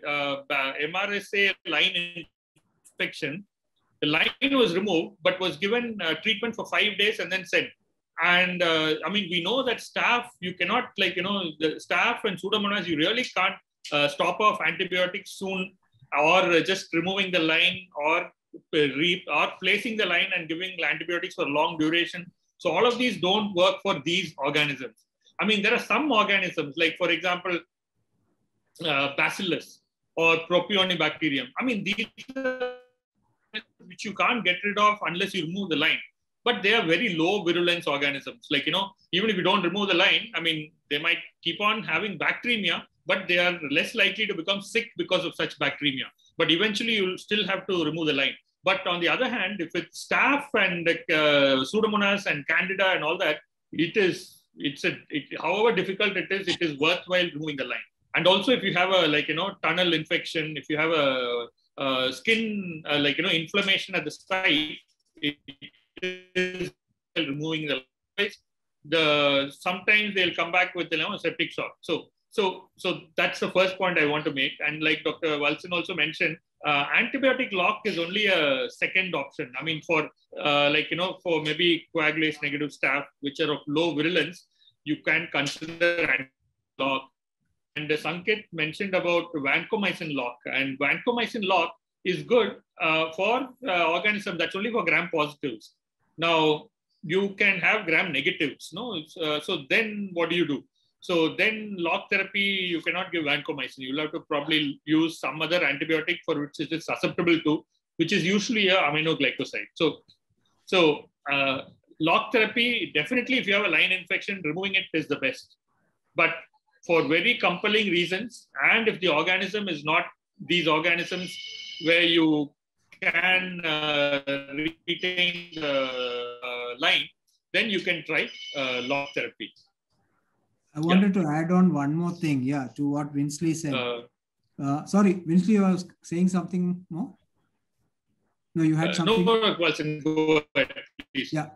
line infection. The line was removed, but was given treatment for 5 days and then sent. And I mean, we know that Staph, you cannot the Staph and Pseudomonas, you really can't stop off antibiotics soon, or just removing the line, or placing the line and giving antibiotics for long duration. So all of these don't work for these organisms. I mean, there are some organisms, like for example, Bacillus or Propionibacterium. I mean, these are which you can't get rid of unless you remove the line. But they are very low virulence organisms. Even if you don't remove the line, I mean, they might keep on having bacteremia, but they are less likely to become sick because of such bacteremia. But eventually, you'll still have to remove the line. But on the other hand, if it's Staph and Pseudomonas and Candida and all that, however difficult it is worthwhile removing the line. And also, if you have a tunnel infection, if you have a skin inflammation at the site, it is removing the line. sometimes they'll come back with septic shock. So that's the first point I want to make. And like Dr. Walson also mentioned, antibiotic lock is only a second option. I mean, for for maybe coagulase negative staph, which are of low virulence, you can consider antibiotic lock. And Sanket mentioned about vancomycin lock, and vancomycin lock is good for organism that's only for gram positives. Now you can have gram negatives, no? So then what do you do? So then lock therapy, you cannot give vancomycin. You'll have to probably use some other antibiotic for which it is susceptible to, which is usually a aminoglycoside. So lock therapy, definitely if you have a line infection, removing it is the best. But for very compelling reasons, and if the organism is not these organisms where you can retain the line, then you can try lock therapy. I wanted to add on one more thing, to what Winsley said. Sorry, Winsley, you were saying something more? No, you had something? No, Walson, go ahead, please. Yeah.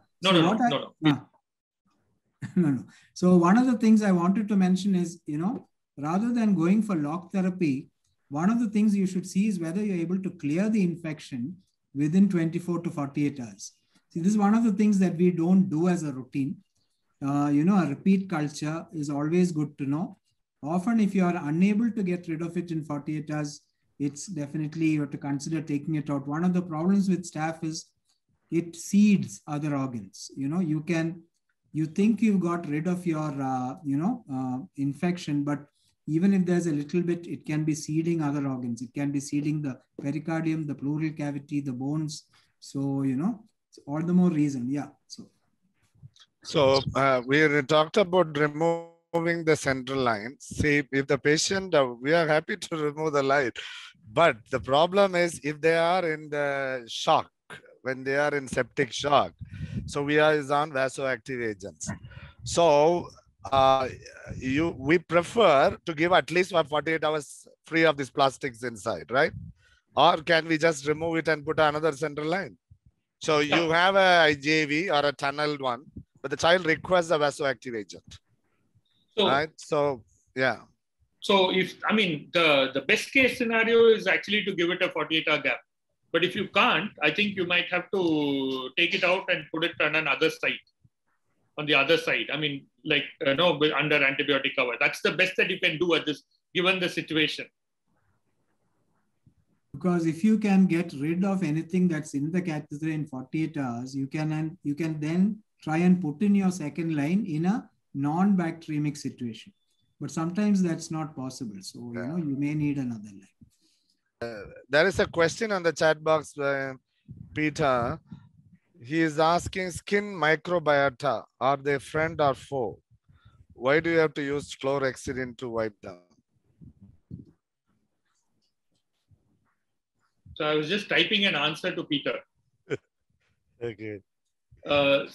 No. So one of the things I wanted to mention is, rather than going for lock therapy, one of the things you should see is whether you're able to clear the infection within 24 to 48 hours. See, this is one of the things that we don't do as a routine. A repeat culture is always good to know. Often, if you are unable to get rid of it in 48 hours, it's definitely you have to consider taking it out. One of the problems with staph is it seeds other organs. You think you've got rid of your, infection, but even if there's a little bit, it can be seeding other organs. It can be seeding the pericardium, the pleural cavity, the bones. So, it's all the more reason. Yeah. So we talked about removing the central line. See, if the patient, we are happy to remove the line, but the problem is if they are in the shock, when they are in septic shock, so we are on vasoactive agents. So we prefer to give at least 48 hours free of these plastics inside, right? Or can we just remove it and put another central line? So you have a IJV or a tunneled one, but the child requests a vasoactive agent, right? So, yeah. So the best case scenario is actually to give it a 48-hour gap. But if you can't, I think you might have to take it out and put it on another site. On the other side, under antibiotic cover. That's the best that you can do at this, given the situation. Because if you can get rid of anything that's in the catheter in 48 hours, you can then try and put in your second line in a non-bacteremic situation. But sometimes that's not possible. So, you may need another line. There is a question on the chat box, Peter. He is asking, skin microbiota, are they friend or foe? Why do you have to use chlorhexidine to wipe them? So I was just typing an answer to Peter. Okay. I'll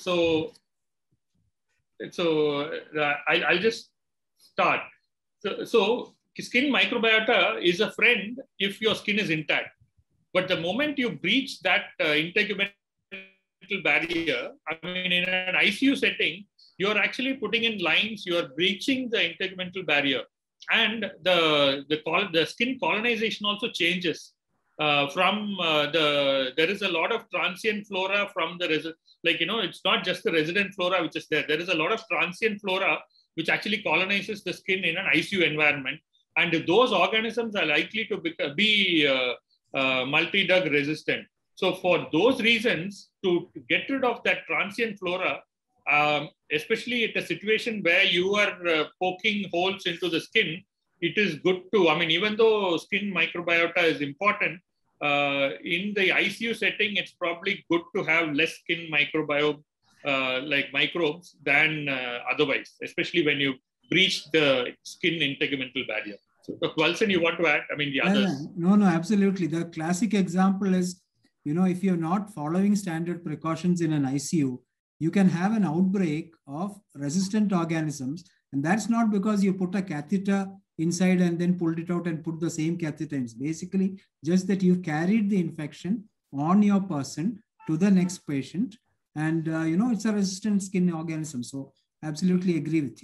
just start. So skin microbiota is a friend if your skin is intact. But the moment you breach that integumental barrier, in an ICU setting, you're actually putting in lines, you're breaching the integumental barrier. And the skin colonization also changes. There is a lot of transient flora from the it's not just the resident flora which is there. There is a lot of transient flora which actually colonizes the skin in an ICU environment. And those organisms are likely to be multi-drug resistant. So for those reasons, to get rid of that transient flora, especially at a situation where you are poking holes into the skin, it is good to, even though skin microbiota is important, in the ICU setting, it's probably good to have less skin microbiome, microbes than otherwise, especially when you breach the skin integumental barrier. So, Walson, you want to add? The others. No, absolutely. The classic example is, if you're not following standard precautions in an ICU, you can have an outbreak of resistant organisms. And that's not because you put a catheter inside and then pulled it out and put the same catheter in. Basically, just that you've carried the infection on your person to the next patient. And, it's a resistant skin organism. So Absolutely agree with you.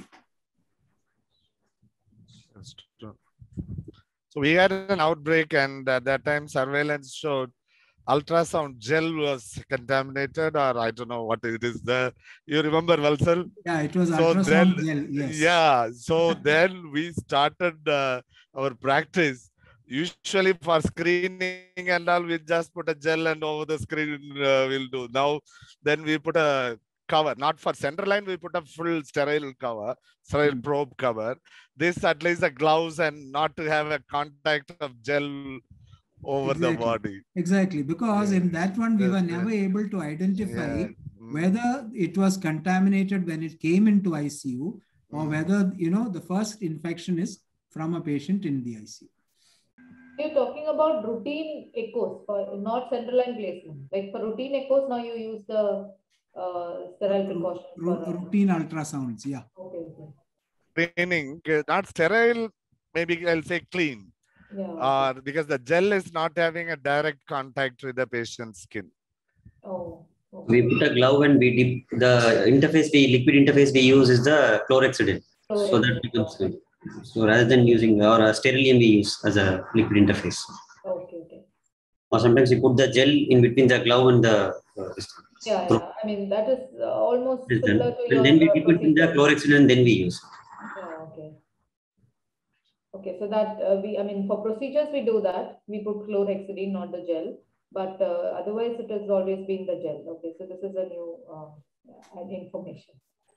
That's true. So we had an outbreak, and at that time surveillance showed ultrasound gel was contaminated, or I don't know what it is. You remember, Valsal? Yeah, it was So ultrasound gel. Yes. yeah. So then we started our practice. Usually for screening and all, we just put a gel and over the screen we'll do. Now, then we put a cover. Not for central line, we put a full sterile cover, sterile probe cover. This at least the gloves and not to have a contact of gel over the body. Exactly, because in that one we were never able to identify whether it was contaminated when it came into ICU or whether, you know, the first infection is from a patient in the ICU. You're talking about routine echoes, for not central line placement. Like for routine echoes, now you use the sterile precautions. Routine ultrasounds, yeah. Okay. Cleaning, not sterile, maybe I'll say clean. Yeah. Because the gel is not having a direct contact with the patient's skin. Oh. Okay. We put a glove and we dip the interface, liquid interface we use is the chlorhexidine. So that becomes good. So rather than using or a sterilium we use as a liquid interface. Okay. Or sometimes we put the gel in between the glove and the yeah. I mean, that is almost similar to your. And then we dip it in the chlorhexidine and then we use. Yeah, okay, so that I mean, for procedures we do that. We put chlorhexidine, not the gel. But otherwise, it has always been the gel. Okay, so this is a new information.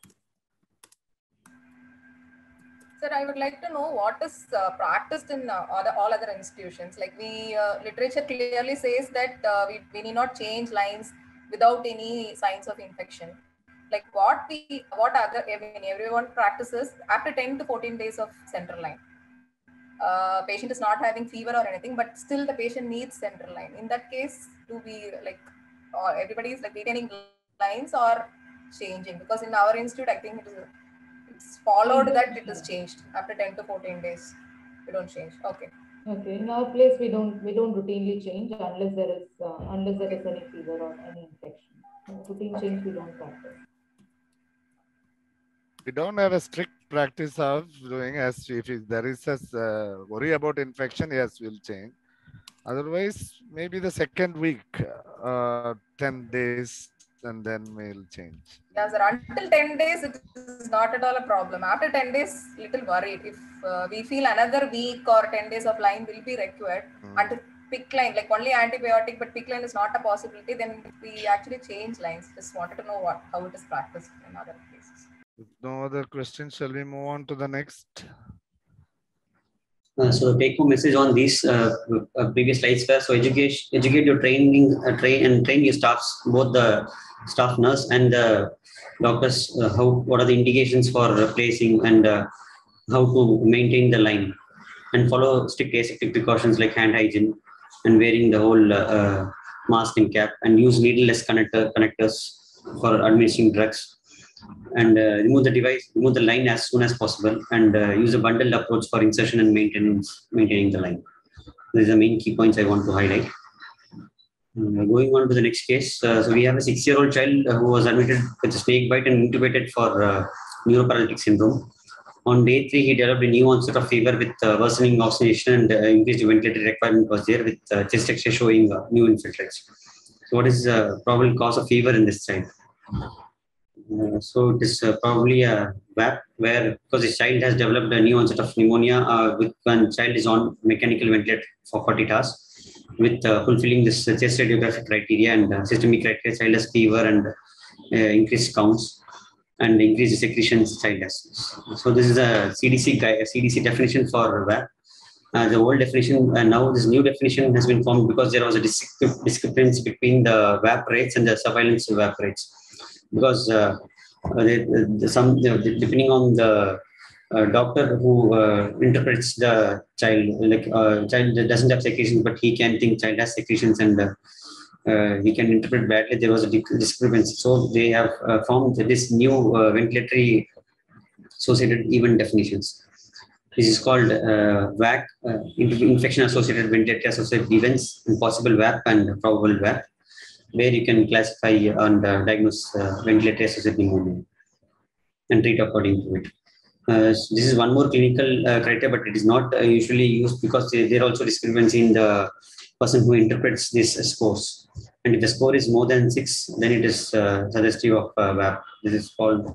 Sir, I would like to know what is practiced in all other institutions. Like literature clearly says that we need not change lines without any signs of infection. Like everyone practices after 10 to 14 days of central line. Patient is not having fever or anything, but still the patient needs central line. In that case, do we or everybody is retaining lines or changing? Because in our institute, I think it's followed that it is changed after 10 to 14 days. We don't change. Okay. In our place, we don't routinely change unless there is any fever or any infection. Routine change we don't practice. We don't have a strict practice of doing, as if there is a worry about infection, yes, we'll change. Otherwise, maybe the second week, 10 days, and then we'll change. Yeah, sir. Until 10 days, it is not at all a problem. After 10 days, little worried. If we feel another week or 10 days of line will be required until PICC line, like only antibiotic, but PICC line is not a possibility, then we actually change lines. Just wanted to know how it is practiced in other places. No other questions. Shall we move on to the next? So the take-home message on these previous slides were, so educate your train your staffs, both the staff nurse and the doctors, what are the indications for placing and how to maintain the line, and follow strict aseptic precautions like hand hygiene and wearing the whole mask and cap, and use needleless connectors for administering drugs. And remove the line as soon as possible, and use a bundled approach for insertion and maintaining the line. These are the main key points I want to highlight. Going on to the next case, so we have a 6-year-old child who was admitted with a snake bite and intubated for neuroparalytic syndrome. On day 3, he developed a new onset of fever with worsening oxygenation and increased ventilator requirement was there, with chest X-ray showing new infiltrates. So what is the probable cause of fever in this child? So it is probably a VAP, where because the child has developed a new onset of pneumonia with when child is on mechanical ventilator for 40 hours, with fulfilling this chest radiographic criteria and systemic criteria, child has fever and increased counts and increased secretions child has. So this is a CDC definition for VAP. The old definition and now this new definition has been formed because there was a discrepancy between the VAP rates and the surveillance VAP rates. Because depending on the doctor who interprets the child, child doesn't have secretions, but he can think child has secretions, and he can interpret badly. There was a discrepancy, so they have formed this new ventilatory associated event definitions. This is called VAC, infection associated ventilator associated events, and possible VAP and probable VAP, where you can classify and diagnose ventilator associated pneumonia. and treat according to it. This is one more clinical criteria, but it is not usually used because there are also discrepancy in the person who interprets these scores. And if the score is more than 6, then it is suggestive of VAP. This is called.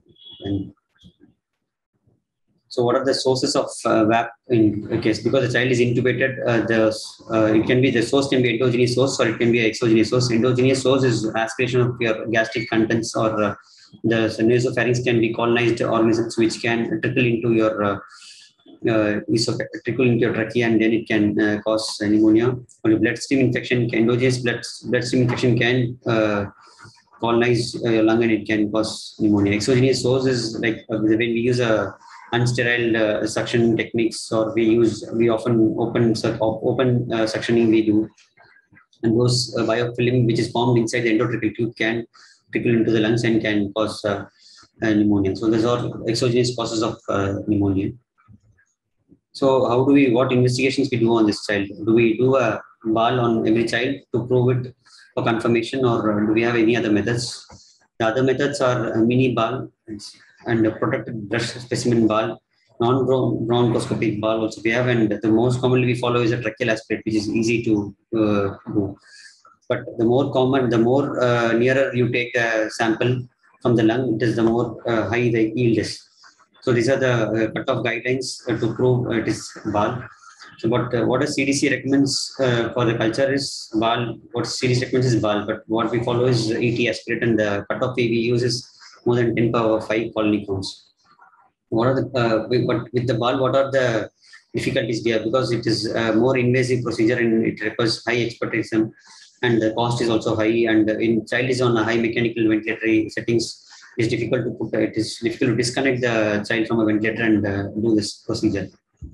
So what are the sources of VAP in case? Because the child is intubated, it can be the source can be endogenous source or it can be exogenous source. Endogenous source is aspiration of your gastric contents, or the nasopharynx can be colonized organisms which can trickle into your trickle into your trachea, and then it can cause pneumonia. Or bloodstream infection, endogenous bloodstream infection can colonize your lung and it can cause pneumonia. Exogenous source is like when we use a unsterile suction techniques, or we often open suctioning we do, and those biofilm which is formed inside the endotracheal tube can trickle into the lungs and can cause pneumonia. So these are exogenous causes of pneumonia. So what investigations we do on this child? Do we do a BAL on every child to prove it for confirmation, or do we have any other methods? The other methods are a mini BAL and a protected brush specimen BAL, non-bronchoscopic BAL also we have, and the most commonly we follow is a tracheal aspirate, which is easy to do. But the more common, the more nearer you take a sample from the lung, it is the more high the yield is. So these are the cutoff guidelines to prove it is BAL. So what does CDC recommends for the culture is BAL. What CDC recommends is BAL, but what we follow is ET aspirate, and the cutoff we use is more than 10⁵ colony counts. What are but with the BAL, what are the difficulties there? Because it is a more invasive procedure and it requires high expertise, and the cost is also high. And in child is on a high mechanical ventilatory settings, it is difficult to disconnect the child from a ventilator and do this procedure.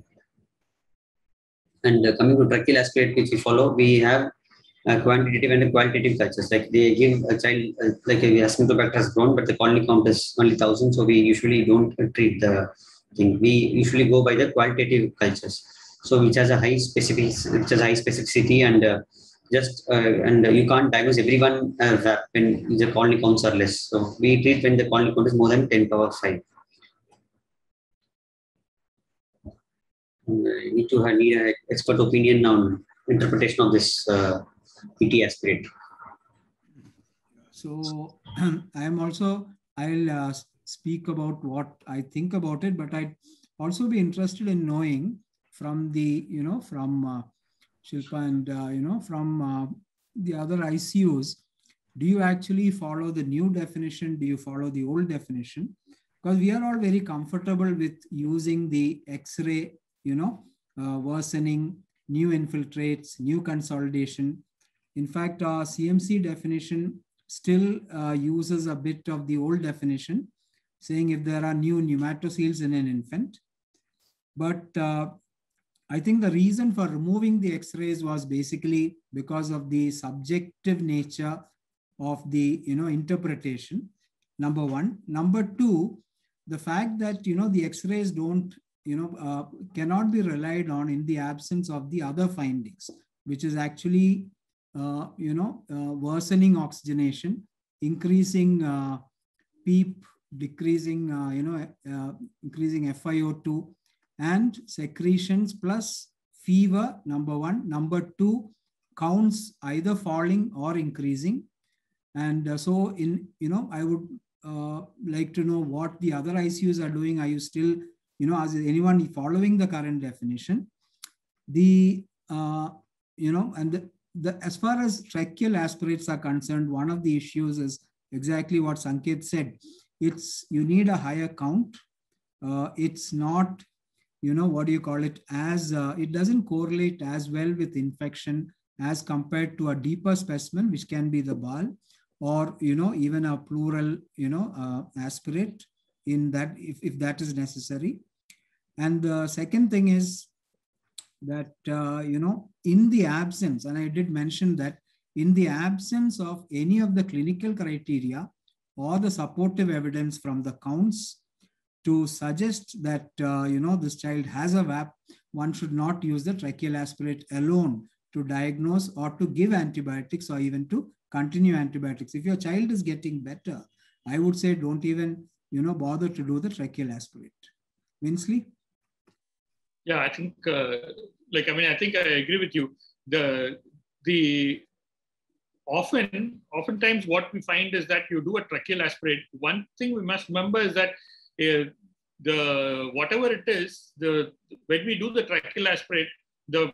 And coming to tracheal aspirate, which we follow, we have quantitative and qualitative cultures. Like they give a child, like a Acinetobacter has grown, but the colony count is only 1,000. So we usually don't treat the thing. We usually go by the qualitative cultures. So which has a high specificity, and you can't diagnose everyone when the colony counts are less. So we treat when the colony count is more than 10⁵. I need an expert opinion on interpretation of this ET aspirate. So I'll speak about what I think about it, but I'd also be interested in knowing from from Shilpa and from the other ICUs, do you actually follow the new definition? Do you follow the old definition? Because we are all very comfortable with using the X-ray, worsening, new infiltrates, new consolidation. In fact, our CMC definition still uses a bit of the old definition, saying if there are new pneumatoceles in an infant. But I think the reason for removing the X-rays was basically because of the subjective nature of the interpretation, number one. Number two, the fact that the X-rays don't cannot be relied on in the absence of the other findings, which is actually worsening oxygenation, increasing PEEP, decreasing increasing FiO2, and secretions plus fever, number one. Number two, counts either falling or increasing. And so I would like to know what the other ICUs are doing. Are you still, is anyone following the current definition? As far as tracheal aspirates are concerned, one of the issues is exactly what Sanket said. You need a higher count. It's not, it doesn't correlate as well with infection as compared to a deeper specimen, which can be the BAL, or, even a pleural, aspirate in that, if that is necessary. And the second thing is that, in the absence, and I did mention that in the absence of any of the clinical criteria or the supportive evidence from the counts to suggest that, this child has a VAP, one should not use the tracheal aspirate alone to diagnose or to give antibiotics or even to continue antibiotics. If your child is getting better, I would say don't even bother to do the tracheal aspirate. Winsley? Yeah, I think, I think I agree with you. Oftentimes what we find is that you do a tracheal aspirate. One thing we must remember is that whatever it is, when we do the tracheal aspirate, the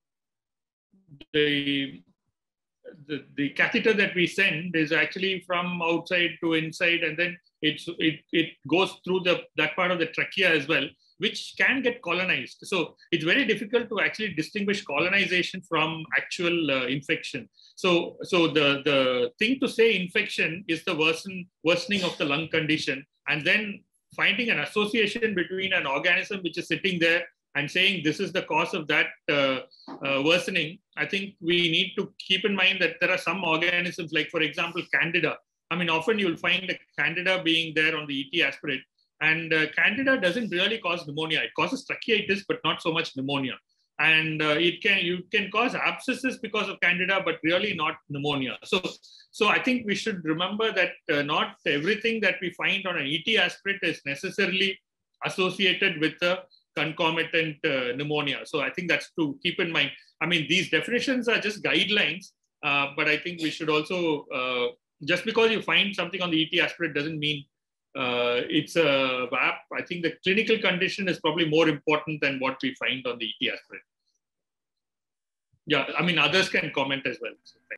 catheter that we send is actually from outside to inside, and then it goes through that part of the trachea as well, which can get colonized. So it's very difficult to actually distinguish colonization from actual infection. So the thing to say infection is the worsening of the lung condition, and then finding an association between an organism which is sitting there and saying this is the cause of that worsening. I think we need to keep in mind that there are some organisms, like for example, Candida. I mean, often you'll find a Candida being there on the ET aspirate, and Candida doesn't really cause pneumonia. It causes tracheitis, but not so much pneumonia. And you can cause abscesses because of Candida, but really not pneumonia. So I think we should remember that not everything that we find on an ET aspirate is necessarily associated with a concomitant pneumonia. So I think that's to keep in mind. I mean, these definitions are just guidelines, but I think we should also, just because you find something on the ET aspirate doesn't mean it's a VAP. I think the clinical condition is probably more important than what we find on the ET aspirate. Yeah, I mean, others can comment as well.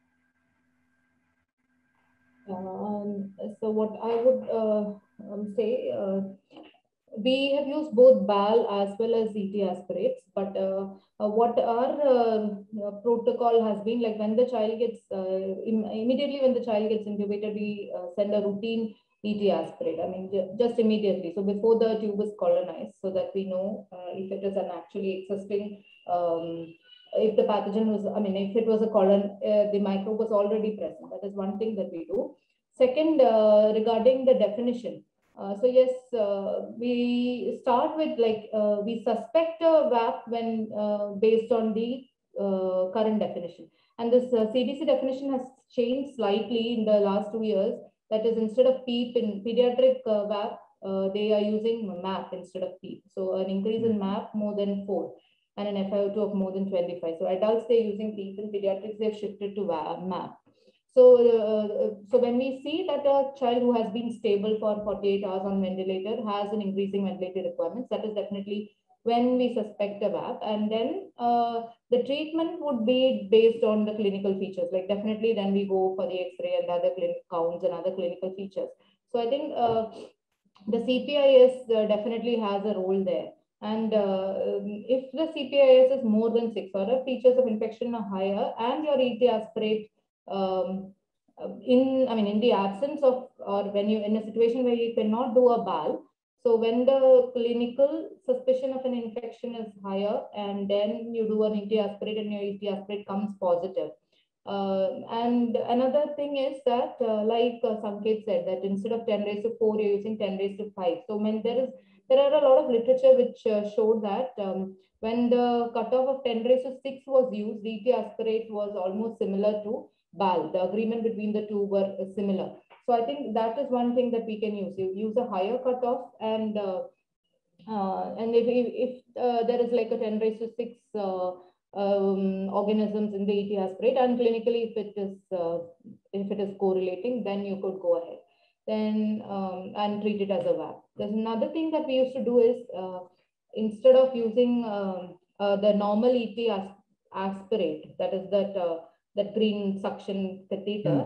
So what I would say, we have used both BAL as well as ET aspirates, but what our protocol has been, like when the child gets, immediately when the child gets intubated, we send a routine ET aspirate. I mean, just immediately. So before the tube is colonized, so that we know if it is an actually existing, if the pathogen was, I mean, if it was a colon, the microbe was already present. That is one thing that we do. Second, regarding the definition. So yes, we start with we suspect a VAP when based on the current definition. And this CDC definition has changed slightly in the last 2 years. That is, instead of PEEP in pediatric VAP, they are using MAP instead of PEEP. So an increase in MAP more than 4 and an FiO2 of more than 25. So adults, they're using PEEP. In pediatrics, they've shifted to MAP. So, so when we see that a child who has been stable for 48 hours on ventilator has an increasing ventilator requirements, that is definitely when we suspect a VAP. And then the treatment would be based on the clinical features. Like definitely then we go for the X-ray and other clinical counts and other clinical features. So I think the CPIS definitely has a role there. And if the CPIS is more than 6 or the features of infection are higher and your ET aspirate in the absence of, or when you in a situation where you cannot do a BAL, so when the clinical suspicion of an infection is higher and then you do an ET aspirate and your ET aspirate comes positive. And another thing is that like Sanket said, that instead of 10⁴, you're using 10⁵. So when there are a lot of literature which showed that when the cutoff of 10⁶ was used, ET aspirate was almost similar to BAL. The agreement between the two were similar. So I think that is one thing that we can use. You use a higher cutoff, and if there is like a 10⁶ organisms in the ET aspirate, and clinically if it is correlating, then you could go ahead then and treat it as a VAP. There's another thing that we used to do is instead of using the normal ET aspirate, that is that green suction catheter,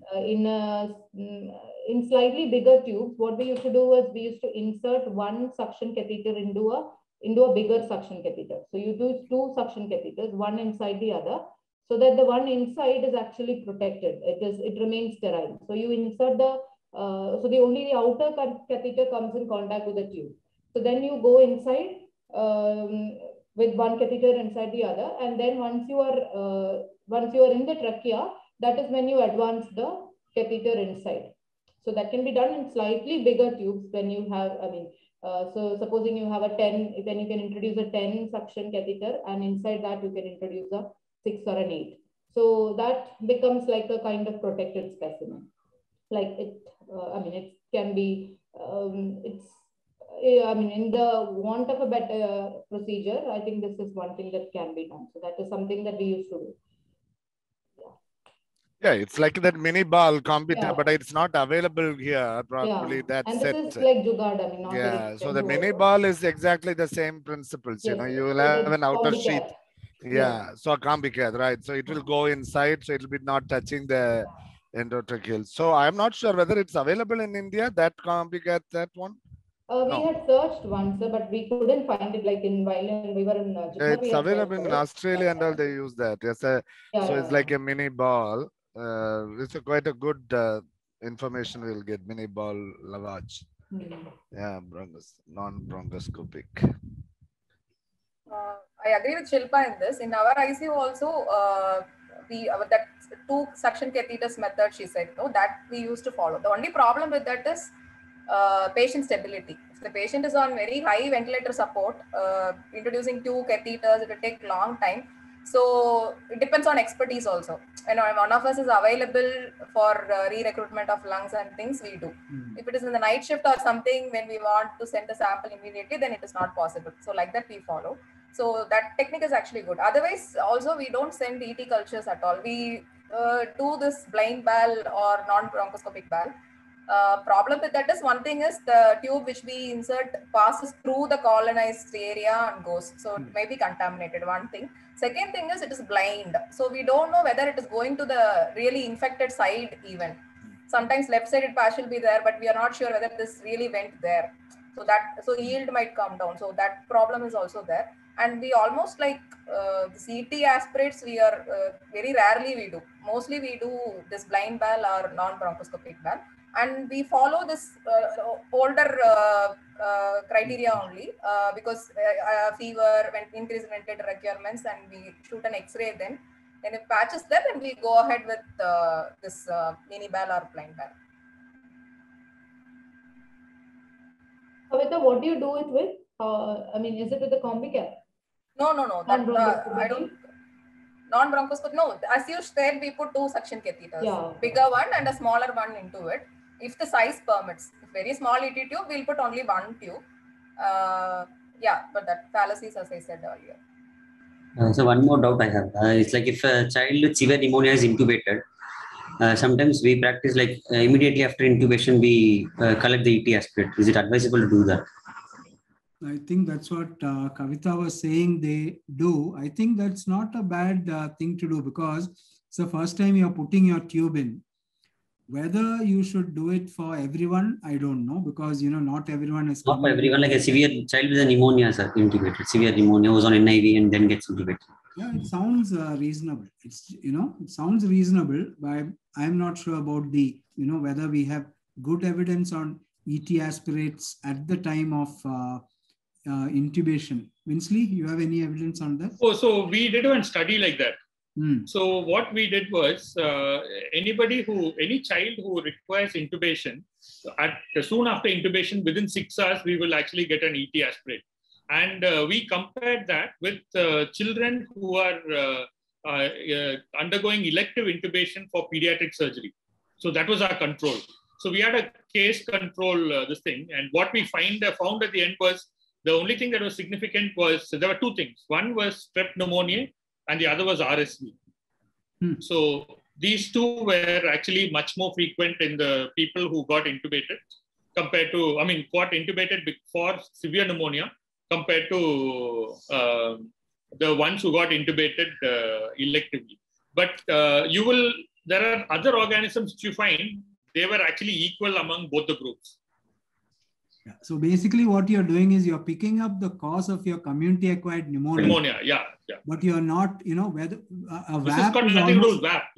in slightly bigger tubes, what we used to do was we used to insert one suction catheter into a bigger suction catheter. So you do 2 suction catheters, one inside the other, so that the one inside is actually protected. It remains sterile. So you insert so the outer catheter comes in contact with the tube. So then you go inside with one catheter inside the other, and then once you are in the trachea, that is when you advance the catheter inside. So that can be done in slightly bigger tubes when you have, so supposing you have a 10, then you can introduce a 10 suction catheter, and inside that you can introduce a 6 or an 8. So that becomes like a kind of protected specimen. Like it can be it's, I mean, in the want of a better procedure, I think this is one thing that can be done. So that is something that we used to do. Yeah, it's like that mini ball computer, Yeah. but it's not available here. Probably that and set. This is like Jugaad, I mean, not very Yeah, so the different mini to ball is exactly the same principles. Yes, You know, you will have an outer sheet. copycat. Yeah, so a combicat, right? So it will go inside, so it will be not touching the endotracheal. So I'm not sure whether it's available in India, that combicat, that one. We had searched once, but we couldn't find it. Like while we were in Jaipur, It's we had available searched in for it. Australia and all. They use that. Yes, so it's like a mini ball. It's quite a good information we'll get. Mini ball lavage. Yeah, non-bronchoscopic. I agree with Shilpa in this. In our ICU also, that 2 suction catheters method, she said, no, that we used to follow. The only problem with that is patient stability. If the patient is on very high ventilator support, introducing 2 catheters, it will take long time. So it depends on expertise also. And one of us is available for re-recruitment of lungs and things, we do. If it is in the night shift or something, when we want to send the sample immediately, then it is not possible. So like that we follow. So that technique is actually good. Otherwise, also we don't send ET cultures at all. We do this blind BAL or non-bronchoscopic BAL. Problem with that is, one thing is the tube which we insert passes through the colonized area and goes. So it may be contaminated, one thing. Second thing is it is blind. So we don't know whether it is going to the really infected side even. Sometimes left-sided patch will be there, but we are not sure whether this really went there. So yield might come down. So that problem is also there. And we almost like the CT aspirates, we are very rarely we do. Mostly we do this blind BAL or non-bronchoscopic BAL. And we follow this older criteria only because fever, increased ventilator requirements, and we shoot an X-ray then. And if patch is there, then we go ahead with this mini BAL or blind BAL. Kavita, what do you do it with? I mean, is it with the combicat? No. That I don't. Non-bronchoscopic. No, as you said, we put 2 suction catheters. Yeah. Bigger one and a smaller one into it. If the size permits. If very small ET tube, we'll put only 1 tube. Yeah, but that fallacies, as I said earlier. So one more doubt I have. It's like if a child with severe pneumonia is intubated, sometimes we practice like immediately after intubation, we collect the ET aspirate. Is it advisable to do that? I think that's what Kavita was saying they do. I think that's not a bad thing to do because it's the first time you're putting your tube in. Whether you should do it for everyone, I don't know, because, you know, not everyone is... Not for everyone, like a severe child with a pneumonia, sir, intubated. Severe pneumonia who's on NIV and then gets intubated. Yeah, it sounds reasonable. It's, you know, it sounds reasonable, but I'm not sure about the, you know, whether we have good evidence on ET aspirates at the time of intubation. Winsley, you have any evidence on that? Oh, so we did one study like that. So what we did was any child who requires intubation, soon after intubation, within 6 hours, we will actually get an ET aspirate. And we compared that with children who are undergoing elective intubation for pediatric surgery. So that was our control. So we had a case control this thing. And what we found at the end was the only thing that was significant was there were 2 things. One was strep pneumonia and the other was RSV. So these 2 were actually much more frequent in the people who got intubated compared to, got intubated for severe pneumonia compared to the ones who got intubated electively. But there are other organisms which you find, they were actually equal among both the groups. Yeah. So basically what you're doing is you're picking up the cause of your community-acquired pneumonia. Yeah. But you're not, you know, whether a this VAP has got nothing to do with VAP.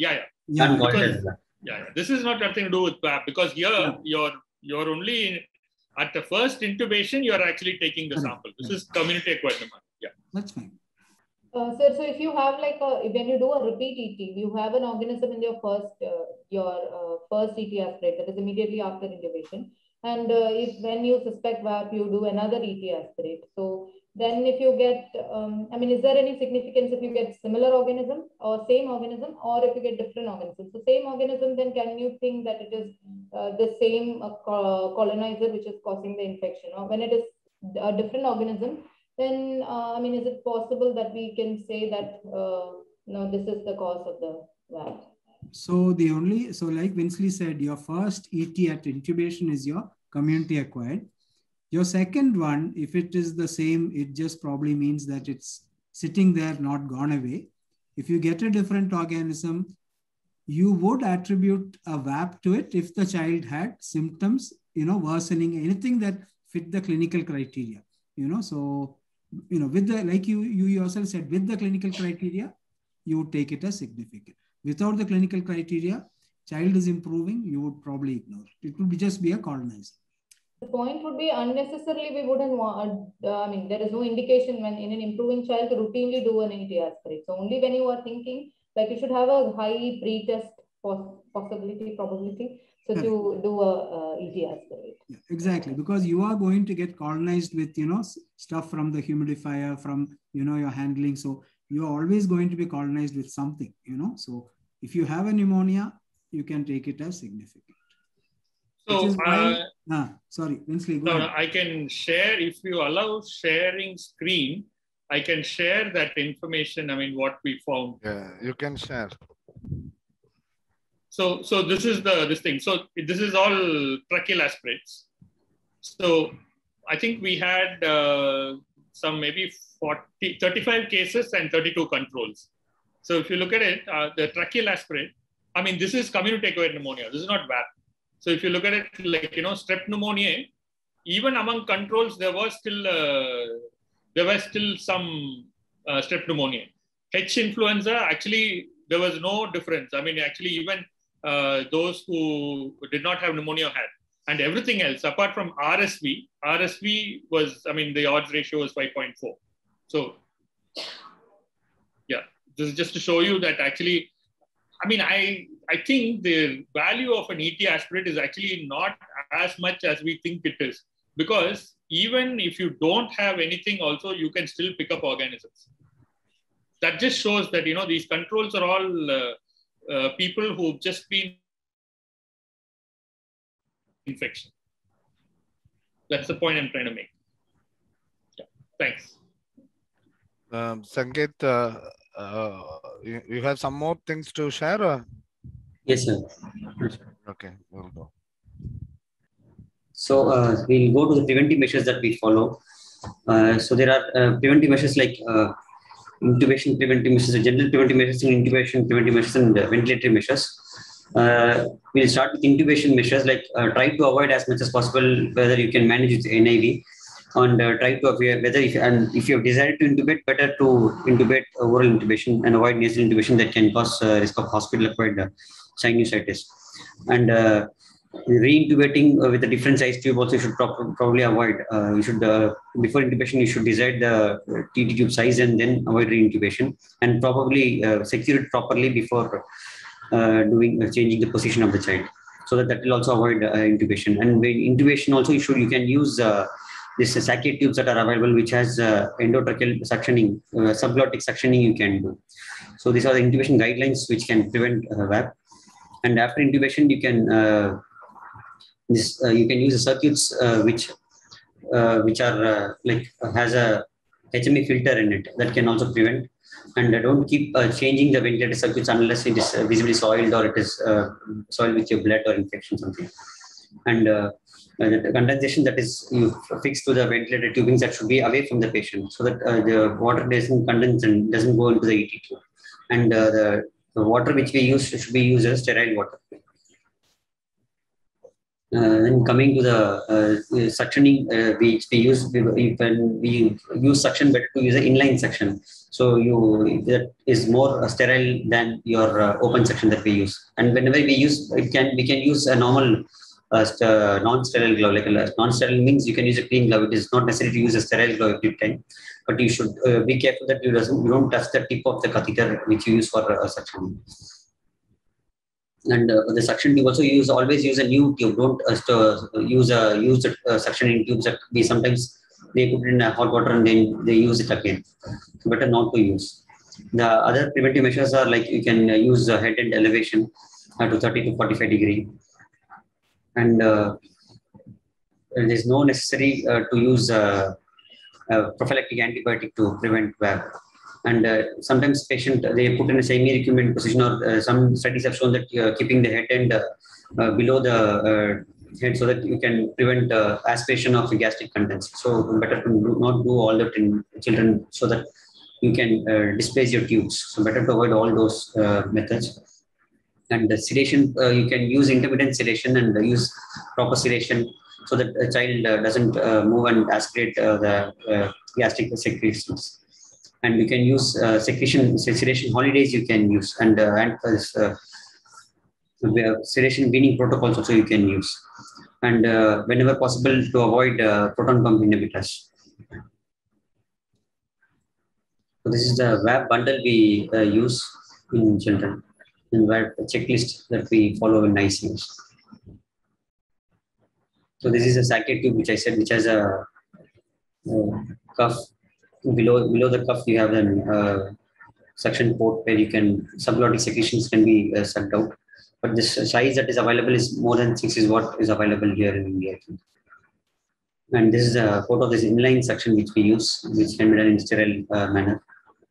This is not nothing to do with VAP because here you're only at the first intubation, you're actually taking the sample. This is community-acquired pneumonia. Yeah. That's fine. Sir, so if you have like when you do a repeat ET, you have an organism in your first ET aspirate, that is immediately after intubation. And when you suspect VAP, you do another ET aspirate. So Then if you get, is there any significance if you get similar organism or same organism, or if you get different organisms? So same organism, then can you think that it is the same colonizer which is causing the infection? Or when it is a different organism, then is it possible that we can say that no, this is the cause of the VAP? So like Winsley said, your first ET at intubation is your community acquired. Your second one, if it is the same, it just probably means that it's sitting there, not gone away. If you get a different organism, you would attribute a VAP to it if the child had symptoms, worsening, anything that fit the clinical criteria, So, with the, like you yourself said, with the clinical criteria, you would take it as significant. Without the clinical criteria, child is improving, you would probably ignore it. It would just be a colonizer. The point would be unnecessarily we wouldn't want, there is no indication when in an improving child to routinely do an ET aspirate. So only when you are thinking like you should have a high pretest probability, so to do a ET aspirate. Yeah, exactly, because you are going to get colonized with, stuff from the humidifier, from, your handling. So you are always going to be colonized with something, So if you have a pneumonia, you can take it as significant. So, sorry, Winsley, go ahead. I can share, if you allow sharing screen, I can share that information, what we found. Yeah, you can share. So this is this thing. So this is all tracheal aspirates. So I think we had some maybe 35 cases and 32 controls. So if you look at it, the tracheal aspirate, this is community-acquired pneumonia. This is not VAP. So if you look at it like, strep pneumoniae, even among controls, there was still some strep pneumonia. H influenza, actually, there was no difference. Actually, even those who did not have pneumonia had. And everything else, apart from RSV was, the odds ratio was 5.4. So, yeah, this is just to show you that actually, I think the value of an ET aspirate is actually not as much as we think it is, because even if you don't have anything also, you can still pick up organisms. That just shows that, these controls are all people who've just been infection. That's the point I'm trying to make. Yeah. Thanks. Sanket, you have some more things to share? Or? Yes, sir. Okay, we'll go. So we'll go to the preventive measures that we follow. So there are preventive measures like intubation preventive measures, general preventive measures, and intubation preventive measures, and ventilatory measures. We'll start with intubation measures, like try to avoid as much as possible whether you can manage with NIV, and try to avoid whether if you have decided to intubate, better to intubate oral intubation and avoid nasal intubation that can cause risk of hospital-acquired sinusitis. And re-intubating with a different size tube also you should probably avoid. You should before intubation you should decide the TT tube size and then avoid re-intubation, and probably secure it properly before changing the position of the child, so that will also avoid intubation. And when intubation also you can use this Sackett tubes that are available, which has endotracheal suctioning, subglottic suctioning you can do. So these are the intubation guidelines which can prevent VAP. And after intubation, you can use the circuits which are has a HME filter in it that can also prevent. And don't keep changing the ventilator circuits unless it is visibly soiled or it is soiled with your blood or infection something. And the condensation that is fixed to the ventilator tubings, that should be away from the patient, so that the water doesn't condense and doesn't go into the ET tube. And the water which we use should be used as sterile water. Then coming to the suctioning, which we use, when we use suction, better to use an inline suction. So that is more sterile than your open suction that we use. And whenever we use, we can use a normal non-sterile glove. Like a non-sterile means you can use a clean glove. It is not necessary to use a sterile glove every time, but you should be careful that you don't touch the tip of the catheter which you use for suction. And the suction tube also always use a new tube. Don't use used suctioning tubes that we sometimes they put it in hot water and then they use it again. So better not to use. The other preventive measures are like you can use head and elevation to 30 to 45 degree. And there is no necessary to use prophylactic antibiotic to prevent VAP. And sometimes patient, they put in a semi-recumbent position, or some studies have shown that keeping the head end below the head so that you can prevent aspiration of the gastric contents. So better to not do all that in children so that you can displace your tubes. So better to avoid all those methods. And the sedation, you can use intermittent sedation and use proper sedation so that a child doesn't move and aspirate the gastric secretions. And you can use sedation holidays you can use, and sedation weaning protocols also you can use. And whenever possible to avoid proton pump inhibitors. So this is the VAP bundle we use in children, and VAP checklist that we follow in ICUs. So this is a saccade tube, which I said, which has a cuff. Below the cuff, you have a suction port where you can, subglottic secretions can be sucked out. But this size that is available is more than 6 is what is available here in India. And this is a photo of this inline suction which we use, which can be done in sterile manner.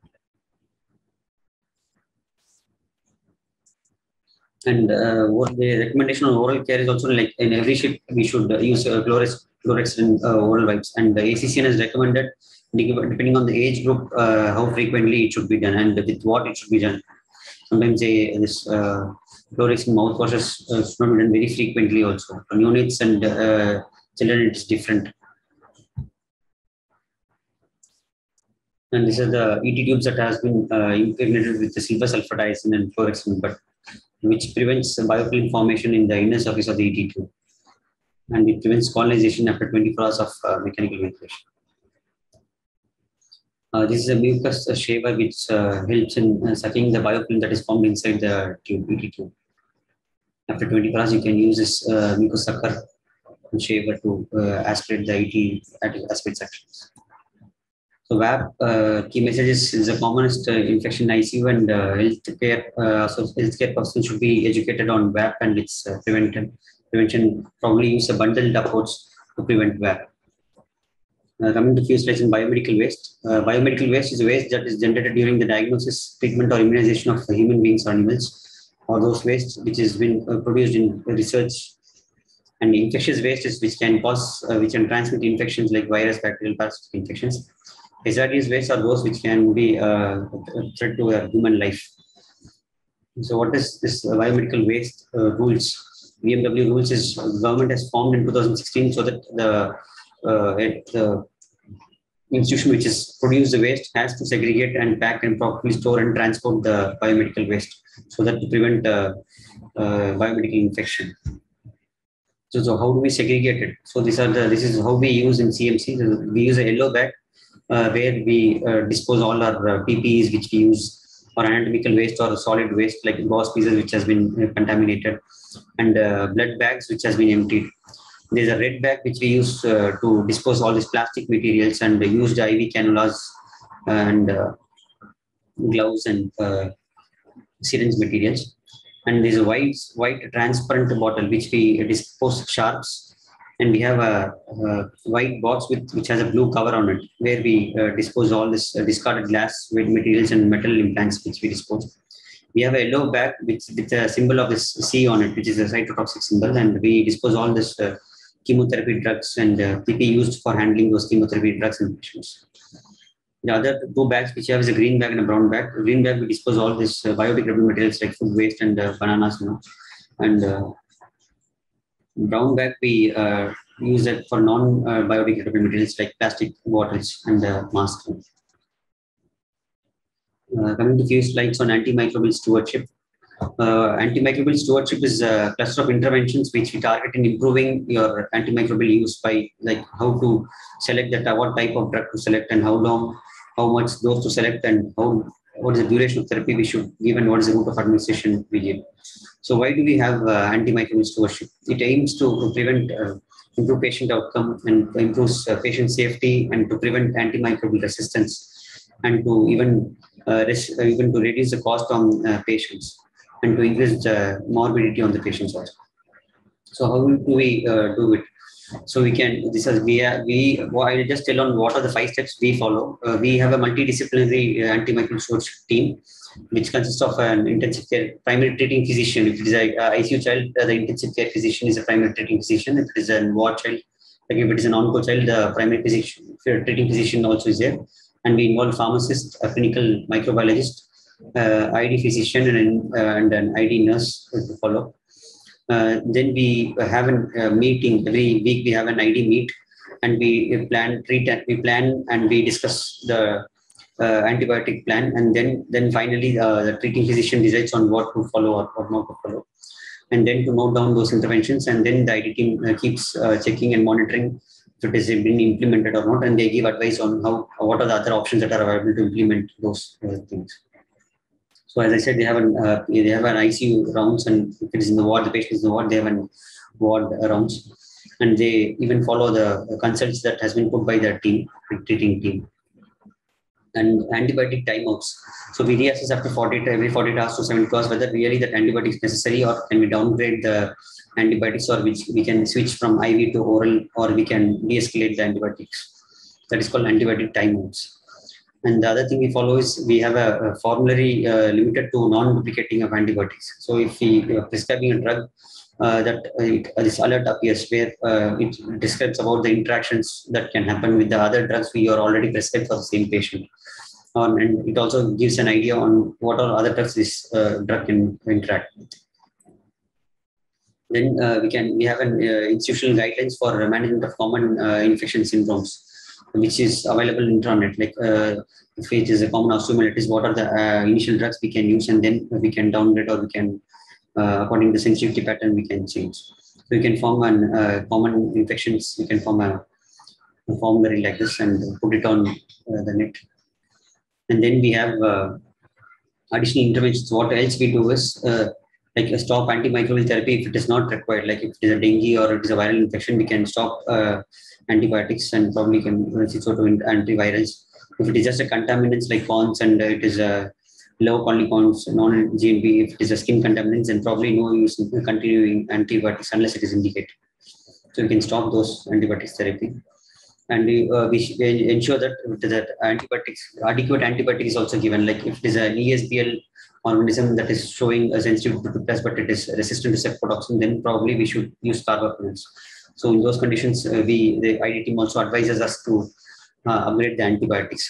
And what the recommendation on oral care is also like in every ship we should use chlorhexidine oral wipes, and the ACCN has recommended, depending on the age group, how frequently it should be done and with what it should be done. Sometimes this chlorhexidine mouthwashes should not be done very frequently also. For neonates and children, it is different. And this is the ET tubes that has been impregnated with the silver sulfadiazine and chlorhexidine, but which prevents biofilm formation in the inner surface of the ET tube. And it prevents colonization after 24 hours of mechanical ventilation. This is a mucus shaver which helps in sucking the biofilm that is formed inside the tube, ET tube. After 24 hours, you can use this mucus sucker and shaver to aspirate the ET aspirate sections. So VAP key messages is the commonest infection in ICU, and healthcare persons should be educated on VAP and its prevention. Probably use a bundled approach to prevent VAP. Coming to few slides in biomedical waste. Biomedical waste is waste that is generated during the diagnosis, treatment, or immunization of human beings or animals, or those waste which has been produced in research. And infectious waste is which can cause, which can transmit infections like virus, bacterial, parasitic infections. Hazardous waste are those which can be a threat to a human life. So what is this biomedical waste rules? BMW rules is government has formed in 2016 so that the institution which is produced the waste has to segregate and pack and properly store and transport the biomedical waste so that to prevent biomedical infection. So how do we segregate it? So this is how we use in CMC. We use a yellow bag where we dispose all our PPEs which we use, or anatomical waste or solid waste like gauze pieces which has been contaminated, and blood bags which has been emptied. There's a red bag which we use to dispose all these plastic materials and used IV cannulas and gloves and syringe materials. And there's a white transparent bottle which we dispose sharps. And we have a white box which has a blue cover on it, where we dispose all this discarded glass materials and metal implants which we dispose. We have a yellow bag with a symbol of this C on it, which is a cytotoxic symbol, and we dispose all this chemotherapy drugs and PP used for handling those chemotherapy drugs and patients. The other two bags which we have is a green bag and a brown bag. The green bag we dispose all this biodegradable materials like food waste and bananas, and brown bag we use it for non-biodegradable materials like plastic bottles and masks. Coming to few slides on antimicrobial stewardship. Antimicrobial stewardship is a cluster of interventions which we target in improving your antimicrobial use by like how to select what type of drug to select and how long, how much dose to select, and what is the duration of therapy we should give and what is the route of administration we give. So why do we have antimicrobial stewardship? It aims to prevent improve patient outcome and improves patient safety and to prevent antimicrobial resistance and to even to reduce the cost on patients and to increase the morbidity on the patients also. So how do we do it? So we can, this is, I'll just tell on what are the 5 steps we follow. We have a multidisciplinary antimicrobial stewardship team, which consists of an intensive care primary treating physician. If it is a ICU child, the intensive care physician is a primary treating physician. If it is a ward child, like if it is an onco child, the primary physician, treating physician also is there. And we involve pharmacist, a clinical microbiologist, ID physician, and an ID nurse to follow. Then we have a meeting every week. We have an ID meet, and we plan and we discuss the antibiotic plan, and then finally the treating physician decides on what to follow or not to follow, and then to note down those interventions, and then the ID team keeps checking and monitoring if it has been implemented or not, and they give advice on what are the other options that are available to implement those things. So as I said, they have an ICU rounds, and if it is in the ward, the patient is in the ward, they have an ward rounds, and they even follow the consults that has been put by the team, treating team. And antibiotic timeouts. So we reassess after every 48 hours to 72 hours whether really that antibiotic is necessary, or can we downgrade the antibiotics, or which we can switch from IV to oral, or we can de-escalate the antibiotics. That is called antibiotic timeouts. And the other thing we follow is we have a formulary limited to non-duplicating of antibiotics. So if we are prescribing a drug, this alert appears where it describes about the interactions that can happen with the other drugs we are already prescribed for the same patient. And it also gives an idea on what all other drugs this drug can interact with. Then we have an institutional guidelines for management of common infection syndromes, which is available in intranet. Like if it is a common osteomyelitis, what are the initial drugs we can use, and then we can downgrade, or we can, according to sensitivity pattern, we can change. So we can form an common infections. We can form a formulary like this and put it on the net. And then we have additional interventions. What else we do is like stop antimicrobial therapy if it is not required. Like if it is a dengue or it is a viral infection, we can stop antibiotics and probably can switch to antivirals. If it is just a contaminants like cons and it is a low colony cons, non-GMP, if it is a skin contaminants, then probably no use in continuing antibiotics unless it is indicated. So we can stop those antibiotics therapy. And we ensure that adequate antibiotics is also given. Like if it is an ESBL organism that is showing a sensitivity to plus, but it is resistant to cephalosporin, then probably we should use carbapenems. So in those conditions, the ID team also advises us to upgrade the antibiotics.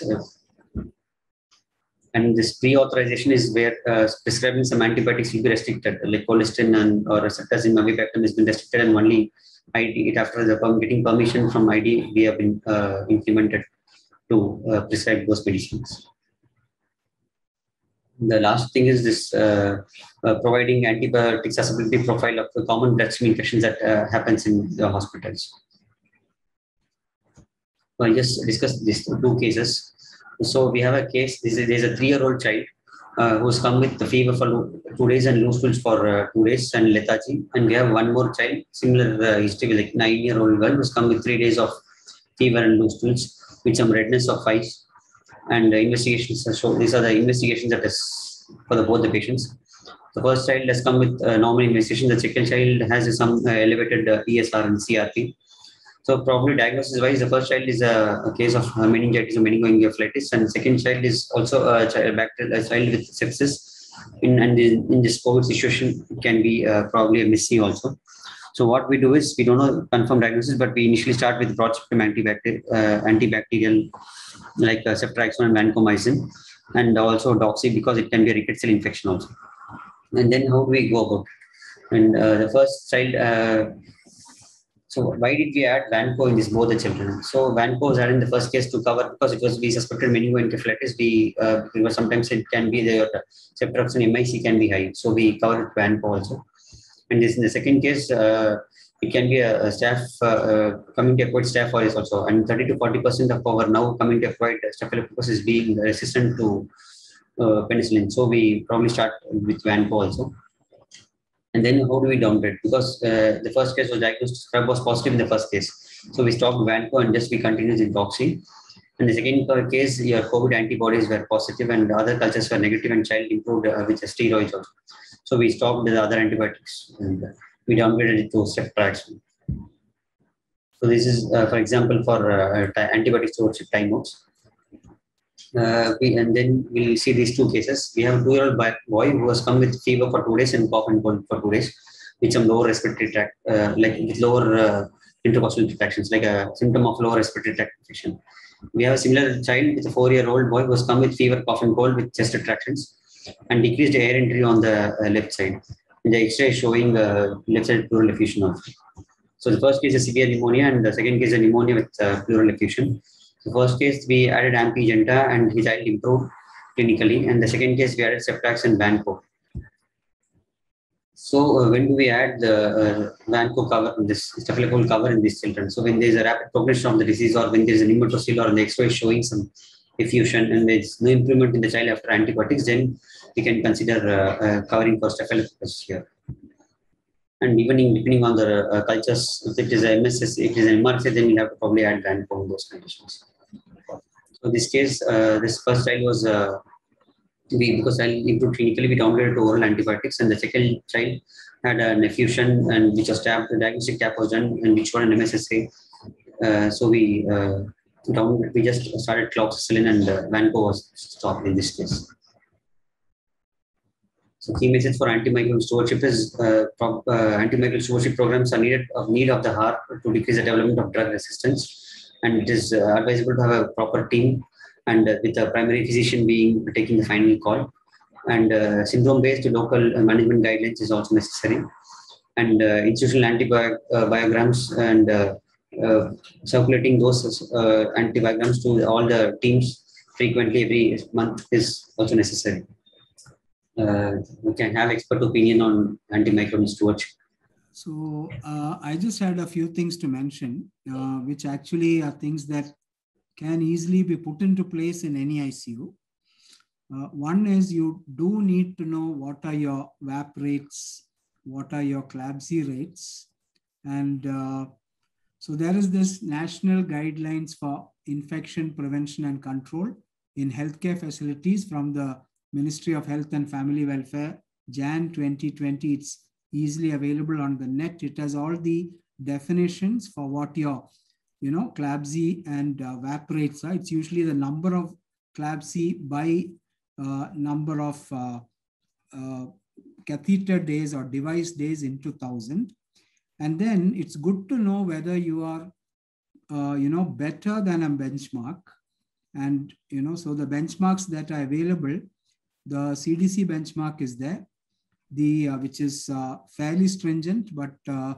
And this pre-authorization is where prescribing some antibiotics will be restricted, like colistin or ceftazine avibactam has been restricted, and only ID, after getting permission from ID, we have been implemented to prescribe those medicines. The last thing is this providing antibiotic accessibility profile of the common bloodstream infections that happens in the hospitals. So I just discussed these 2 cases. So we have a case. There's a 3-year-old child who's come with the fever for 2 days and loose stools for 2 days and lethargy. And we have one more child, similar history, with like 9-year-old girl who's come with 3 days of fever and loose stools with some redness of eyes. And the investigations show these are the investigations that is for both the patients. The first child has come with normal investigation. The second child has some elevated ESR and CRP. So probably diagnosis-wise, the first child is a case of meningitis or meningoencephalitis, and the second child is also a child with sepsis. In this COVID situation, it can be probably a MIS-C also. So what we do is we don't know confirmed diagnosis, but we initially start with broad-spectrum antibacterial like ceftriaxone and vancomycin, and also doxy, because it can be a rickettsial cell infection also. And then how do we go about it? And the first child. So why did we add Vanco in this both the children? So Vanco was added in the first case to cover, because we suspected meningoencephalitis. Because sometimes it can be the ceftriaxone MIC can be high, so we covered Vanco also. And this in the second case, it can be a staph community acquired staph aureus also, and 30 to 40% of our now community acquired staphylococcus is being resistant to penicillin. So we probably start with Vanco also. And then how do we downgrade? Because the first case was diagnosed, scrub was positive in the first case. So we stopped Vanco and just we continued with Doxy. And the second case, your COVID antibodies were positive and the other cultures were negative and child improved with the steroids also. So we stopped the other antibiotics and we downgraded it to ceftriaxone. So this is, for example, for antibiotic stewardship timeouts. And then we'll see these two cases. We have a 2-year-old boy who has come with fever for 2 days and cough and cold for 2 days with some lower respiratory tract, like with lower intercostal infections, like a symptom of lower respiratory tract infection. We have a similar child with a 4-year-old boy who has come with fever, cough and cold with chest retractions and decreased air entry on the left side. And the X-ray is showing left side pleural effusion also. So the first case is severe pneumonia and the second case is pneumonia with pleural effusion. The first case we added Ampygenta and his child improved clinically, and the second case we added Ceftrax and Vanco. So when do we add the Vanco cover in this staphylococcal cover in these children? So when there is a rapid progression of the disease, or when there is an immotocele or the X-ray showing some effusion and there is no improvement in the child after antibiotics, then we can consider covering for Staphylococcus here. And even depending on the cultures, if it is a MSS, if it is an MRSA, then we have to probably add Vanco in those conditions. So this case, this first child was because child improved clinically, we downgraded to oral antibiotics, and the second child had an effusion and which was tapped, the diagnostic tap was done and which got an MSSA. So we just started cloxacillin and Vanco was stopped in this case. So key message for antimicrobial stewardship is antimicrobial stewardship programs are need of the heart to decrease the development of drug resistance, and it is advisable to have a proper team and with the primary physician taking the final call. And syndrome-based local management guidelines is also necessary, and institutional antibiograms and circulating those antibiograms to all the teams frequently every month is also necessary. We can have expert opinion on antimicrobial stewardship. So I just had a few things to mention, which actually are things that can easily be put into place in any ICU. One is you do need to know what are your VAP rates, what are your CLABSI rates. And so there is this national guidelines for infection prevention and control in healthcare facilities from the Ministry of Health and Family Welfare, Jan 2020. It's easily available on the net. It has all the definitions for what your CLABSI and VAP rates are. It's usually the number of CLABSI by number of catheter days or device days into 1,000. And then it's good to know whether you are, better than a benchmark. And, so the benchmarks that are available, the CDC benchmark is there, which is fairly stringent, but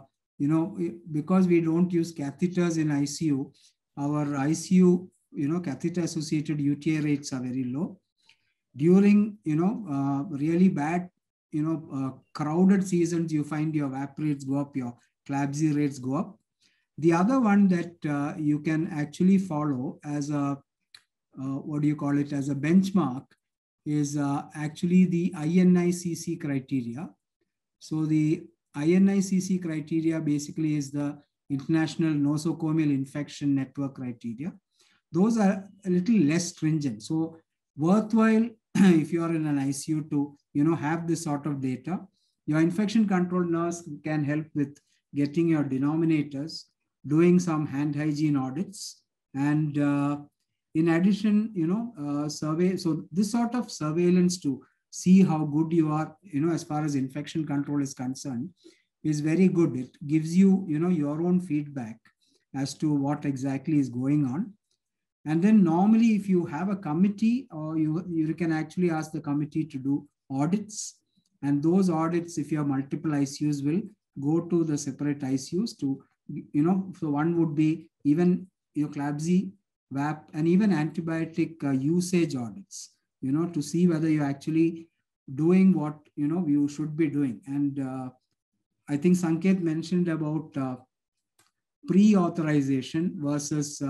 because we don't use catheters in ICU, our ICU, catheter-associated UTI rates are very low. During, really bad, crowded seasons, you find your VAP rates go up, your CLABSI rates go up. The other one that you can actually follow as a, as a benchmark is actually the INICC criteria. So the INICC criteria basically is the International Nosocomial Infection Network criteria. Those are a little less stringent. So worthwhile if you are in an ICU to have this sort of data. Your infection control nurse can help with getting your denominators, doing some hand hygiene audits, and in addition, survey. So this sort of surveillance to see how good you are, as far as infection control is concerned, is very good. It gives you, your own feedback as to what exactly is going on. And then normally, if you have a committee, or you can actually ask the committee to do audits. And those audits, if you have multiple ICUs, will go to the separate ICUs to, so one would be even your CLABSI, VAP, and even antibiotic usage audits, to see whether you're actually doing what, you should be doing. And I think Sanket mentioned about pre-authorization versus,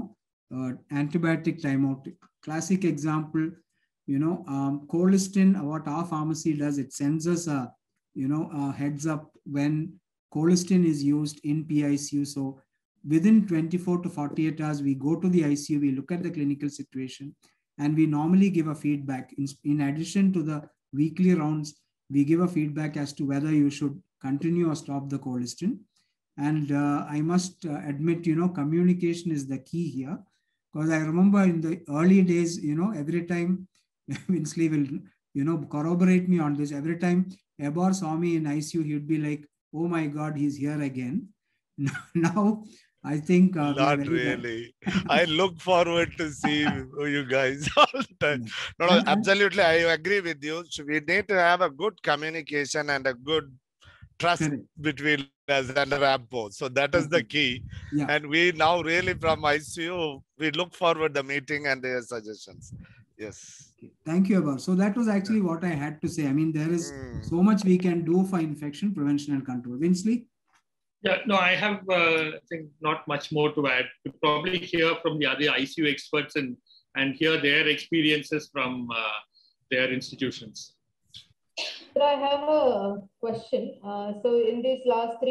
antibiotic timeout. Classic example, colistin, what our pharmacy does, it sends us a, heads up when colistin is used in PICU. So within 24 to 48 hours, we go to the ICU, we look at the clinical situation, and we normally give a feedback. In addition to the weekly rounds, we give a feedback as to whether you should continue or stop the colistin. And I must admit, communication is the key here. Because I remember in the early days, every time Winsley will, corroborate me on this. Every time Ebor saw me in ICU, he'd be like, "Oh my God, he's here again." Now, I think not really. I look forward to see you guys all the time. No, absolutely, I agree with you. So we need to have a good communication and a good trust between us and the rapport. So that is the key. Yeah. And we now really from ICU, we look forward the meeting and their suggestions. Yes. Okay. Thank you, Ebor. So that was actually what I had to say. I mean, there is so much we can do for infection prevention and control. Winsley? Yeah, no, I have, I think, not much more to add. We probably hear from the other ICU experts and hear their experiences from their institutions. So I have a question. So in these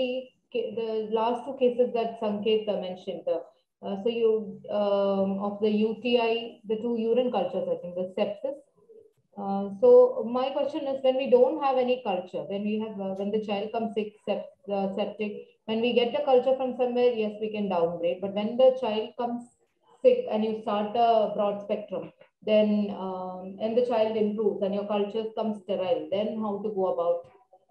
the last two cases that Sanket mentioned, so you of the UTI, the two urine cultures, I think, the sepsis. So my question is, when we don't have any culture, when we have when the child comes sick, septic, when we get a culture from somewhere, yes, we can downgrade. But when the child comes sick and you start a broad spectrum, then and the child improves and your cultures come sterile, then how to go about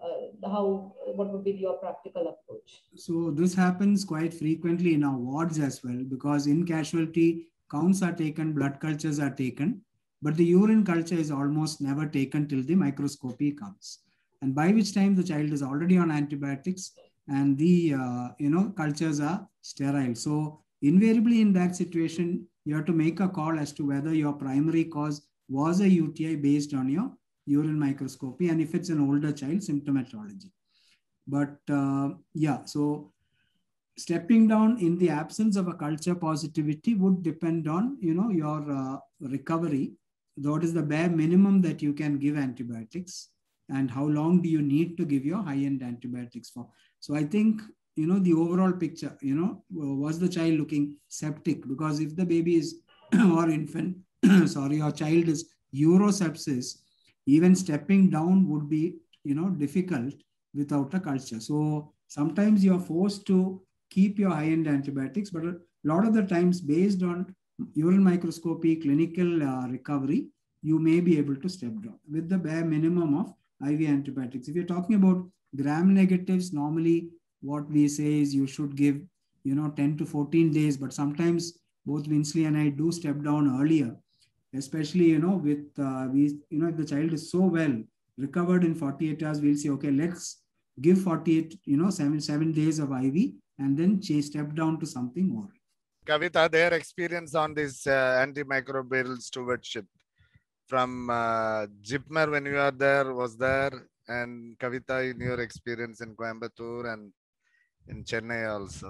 what would be your practical approach? So this happens quite frequently in our wards as well, because in casualty, counts are taken, blood cultures are taken, but the urine culture is almost never taken till the microscopy comes, and by which time the child is already on antibiotics and the cultures are sterile. So invariably in that situation, you have to make a call as to whether your primary cause was a UTI based on your urine microscopy, and if it's an older child, symptomatology. But yeah, so stepping down in the absence of a culture positivity would depend on, your recovery. What is the bare minimum that you can give antibiotics, and how long do you need to give your high-end antibiotics for? So I think, the overall picture, was the child looking septic? Because if the baby is or infant, sorry, or child is urosepsis, even stepping down would be, difficult without a culture. So sometimes you're forced to keep your high-end antibiotics, but a lot of the times based on urine microscopy, clinical recovery, you may be able to step down with the bare minimum of IV antibiotics. If you're talking about gram negatives, normally what we say is you should give, 10 to 14 days, but sometimes both Winsley and I do step down earlier, especially, with, if the child is so well recovered in 48 hours, we'll say, okay, let's give 48, 7 days of IV and then step down to something more. Kavita, their experience on this antimicrobial stewardship from JIPMER when you are there, was there, and Kavita, in your experience in Coimbatore and in Chennai also?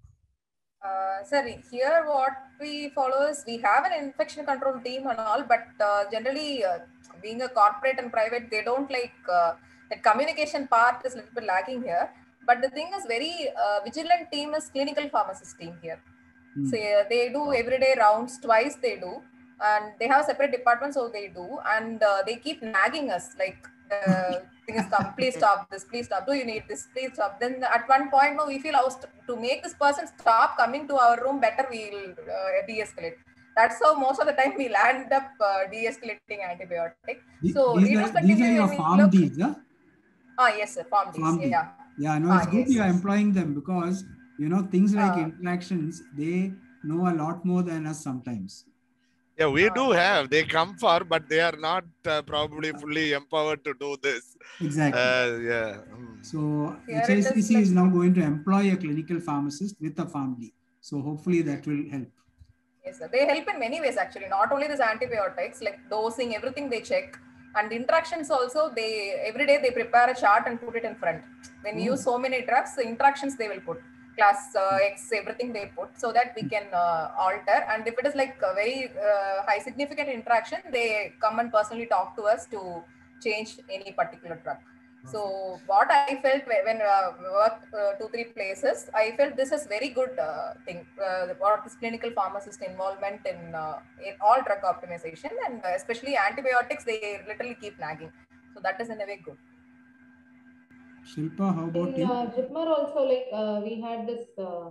Sir, here what we follow is we have an infection control team and all, but generally being a corporate and private, they don't like the communication part is a little bit lacking here. But the thing is, very vigilant team is clinical pharmacist team here. So they do everyday rounds, twice they do, and they have a separate department, so they do, and they keep nagging us like thing is come, please stop this, please stop, do you need this, please stop. Then at one point, no, we feel to make this person stop coming to our room, better we'll de-escalate. That's how most of the time we'll end up de-escalating antibiotic. So these are your farm Ds, yeah? Yes, sir, farm Ds, yeah. Yeah, no, it's good you are employing them, because, things like interactions, they know a lot more than us sometimes. Yeah, we do have. They come for, but they are not probably fully empowered to do this. Exactly. Yeah. So So HICC is now going to employ a clinical pharmacist with a family. So hopefully that will help. Yes, sir. They help in many ways actually. Not only this antibiotics, like dosing, everything they check. And interactions also, every day they prepare a chart and put it in front. When you use so many drugs, the interactions they will put. Class X, everything they put, so that we can alter. And if it is like a very high significant interaction, they come and personally talk to us to change any particular drug. So what I felt when worked 2-3 places, I felt this is very good thing. What is clinical pharmacist involvement in all drug optimization, and especially antibiotics, they literally keep nagging. So that is in a way good. Shilpa, how about In you? JIPMER also, like we had this,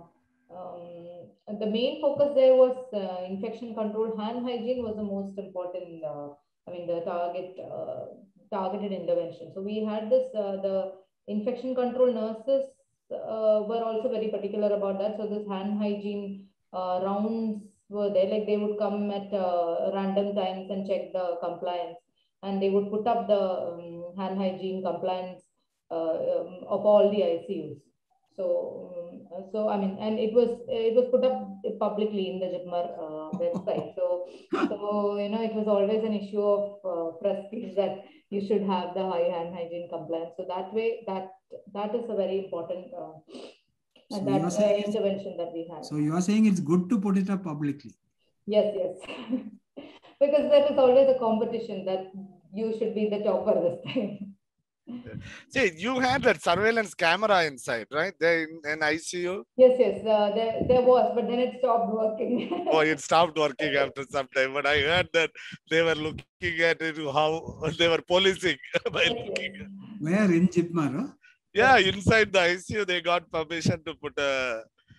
the main focus there was infection control. Hand hygiene was the most important, I mean, the targeted intervention. So we had this, the infection control nurses were also very particular about that. So this hand hygiene rounds were there, like they would come at random times and check the compliance, and they would put up the hand hygiene compliance of all the ICUs. So I mean, and it was put up publicly in the JIPMER website. So it was always an issue of prestige that you should have the high hand hygiene compliance. So that way, that is a very important intervention that we had. So you are saying it's good to put it up publicly? Yes, because there is always a competition that you should be the topper this time. See, you had that surveillance camera inside, right? There in ICU? Yes, there was, but then it stopped working. Oh, it stopped working after some time. But I heard that they were looking at it, how they were policing by looking. Where in JIPMER? Huh? Yeah, inside the ICU, they got permission to put a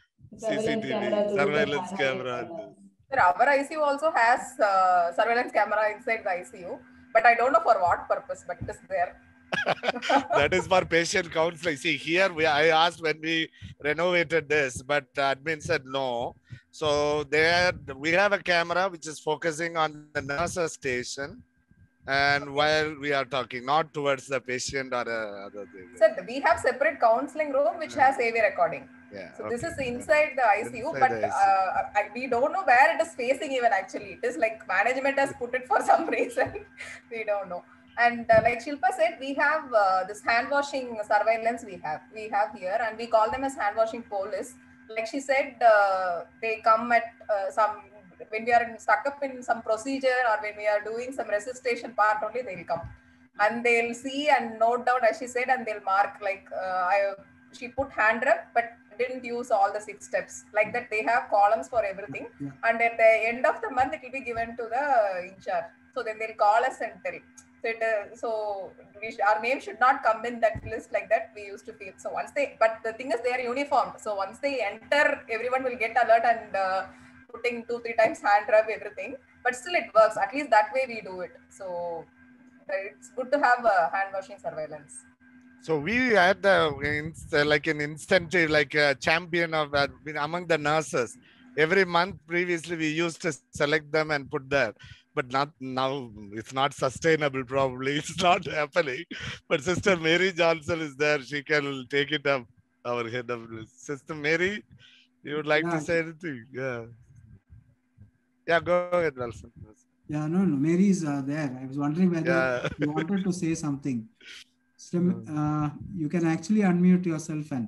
surveillance camera. Sir, our ICU also has surveillance camera inside the ICU, but I don't know for what purpose, but it is there. That is for patient counseling. See, here I asked when we renovated this, but admin said no. So there we have a camera which is focusing on the nurse's station, and while we are talking, not towards the patient or other thing. Sir, we have separate counseling room which has AV recording. Yeah, so okay. this is inside the ICU, inside but the ICU. We don't know where it is facing even actually. It is like management has put it for some reason. We don't know. And like Shilpa said, we have this hand washing surveillance we have here, and we call them as hand washing police. Like she said, they come at when we are stuck up in some procedure or when we are doing some resuscitation part only, they'll come. And they'll see and note down, as she said, and they'll mark like, she put hand rub, but didn't use all the 6 steps. Like that, they have columns for everything. Yeah. And at the end of the month, it will be given to the in charge. So then they'll call us and tell. So our name should not come in that list like that. We used to feel. So but the thing is, they are uniformed. So once they enter, everyone will get alert and putting 2-3 times hand rub everything. But still, it works. At least that way we do it. So it's good to have hand washing surveillance. So we had like an incentive, like a champion of among the nurses. Every month previously we used to select them and put there, but not now. It's not sustainable. Probably it's not happening. But Sister Mary Johnson is there. She can take it up. Our head of Sister Mary, you would like to say anything? Yeah. Go ahead, Nelson. Yeah, no, Mary is there. I was wondering whether you wanted to say something. So, you can actually unmute yourself and.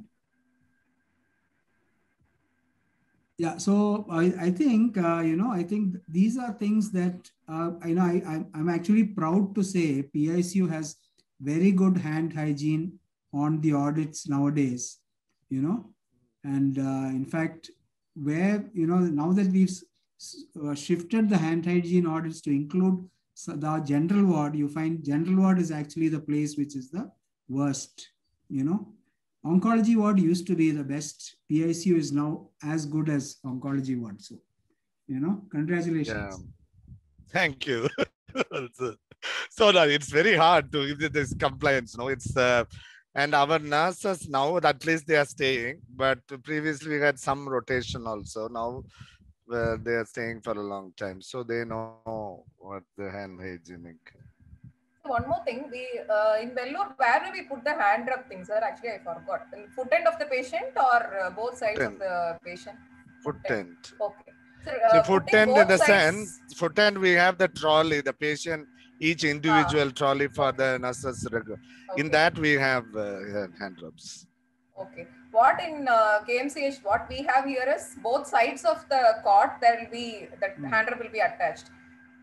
Yeah, so I think I think these are things that I'm actually proud to say PICU has very good hand hygiene on the audits nowadays, and in fact, where now that we've shifted the hand hygiene audits to include the general ward, you find general ward is actually the place which is the worst. Oncology ward used to be the best. PICU is now as good as oncology ward. So, congratulations. Yeah. Thank you. So now it's very hard to give this compliance. It's and our nurses now, at least they are staying, but previously we had some rotation also. Now they are staying for a long time, so they know what the hand hygienic. One more thing, we in Vellore, where do we put the hand rub thing, sir? Actually, I forgot. In foot end of the patient or both sides of the patient? Foot end. Okay. So foot end in the sense, foot end we have the trolley, the patient, each individual trolley for the nurses. Okay. In that we have hand rubs. Okay. What in KMCH, what we have here is both sides of the cot, there will be, that hand rub will be attached.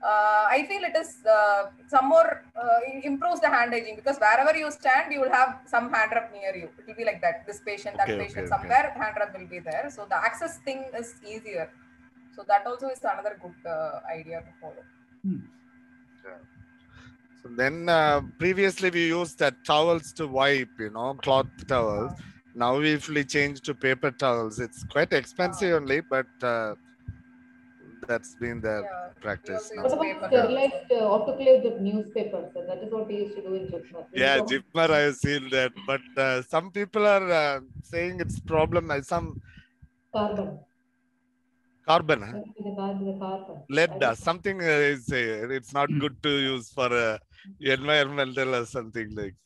I feel it is some more improves the hand hygiene, because wherever you stand, you will have some hand rub near you. It will be like that. This patient, that patient, somewhere hand rub will be there. So the access thing is easier. So that also is another good idea to follow. Yeah. So then previously we used towels to wipe, cloth towels. Now we've changed to paper towels. It's quite expensive only, but that's been the practice now. What about sterilized autoclaved newspapers? So that is what we used to do in Jipmer. Yeah, Jipmer, I've seen that. But some people are saying it's problem. Some carbon. Carbon. The carbon. Lead. Something is it's not good to use for environmental or something like.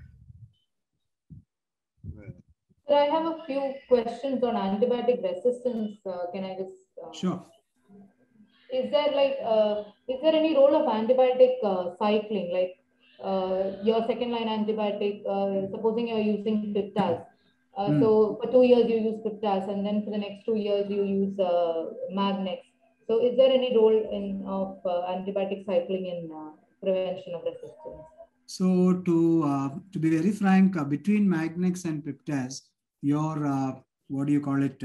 So I have a few questions on antibiotic resistance. Can I just? Sure. Is there is there any role of antibiotic cycling? Like your second line antibiotic, supposing you're using Piptaz. So for 2 years you use Piptaz, and then for the next 2 years you use Magnex. So is there any role of antibiotic cycling in prevention of resistance? So to be very frank, between Magnex and Piptaz, your what do you call it?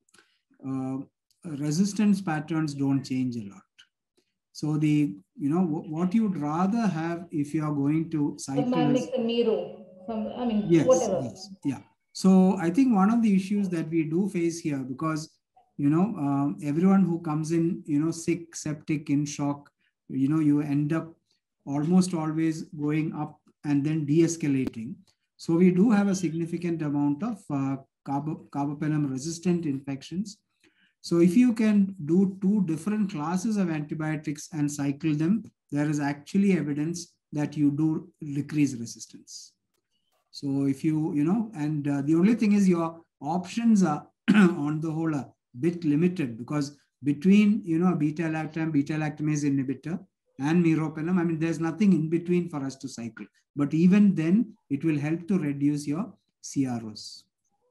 Resistance patterns don't change a lot. So what you'd rather have if you are going to cycle Magnex and Miro. Yes, whatever. Yes, yeah. So I think one of the issues that we do face here, because everyone who comes in sick, septic, in shock, you end up almost always going up and then de-escalating. So we do have a significant amount of carbapenem resistant infections. So if you can do 2 different classes of antibiotics and cycle them, there is actually evidence that you do decrease resistance. So if and the only thing is your options are on the whole a bit limited, because between, beta-lactamase inhibitor and meropenem, there's nothing in between for us to cycle. But even then, it will help to reduce your CROs.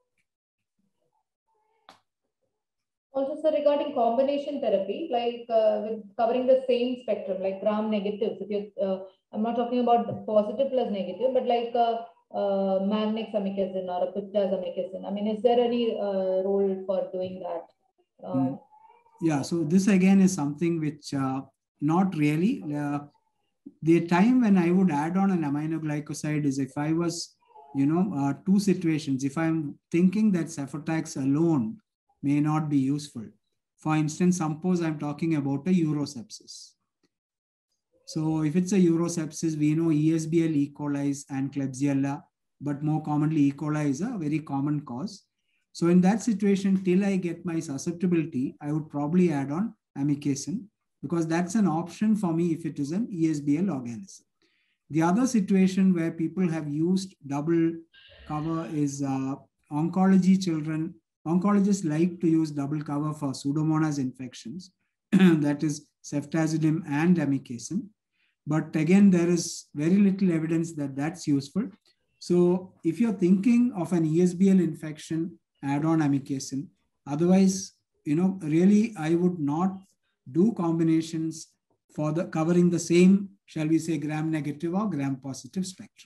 Also, sir, regarding combination therapy, like with covering the same spectrum, like gram negatives. If you, I'm not talking about the positive plus negative, but like Magnex amikacin or a Piptaz amikacin. Is there any role for doing that? Yeah. So this again is something which not really. The time when I would add on an aminoglycoside is if I was, 2 situations. If I'm thinking that Cefotax alone may not be useful. For instance, suppose I'm talking about a urosepsis. So if it's a urosepsis, we know ESBL, E. coli, and Klebsiella, but more commonly E. coli is a very common cause. So in that situation, till I get my susceptibility, I would probably add on amikacin, because that's an option for me if it is an ESBL organism. The other situation where people have used double cover is oncology children. Oncologists like to use double cover for Pseudomonas infections, that is ceftazidime and amikacin. But again, there is very little evidence that that's useful. So if you're thinking of an ESBL infection, add on amikacin. Otherwise, really, I would not do combinations for the covering the same, shall we say, gram negative or gram positive spectrum.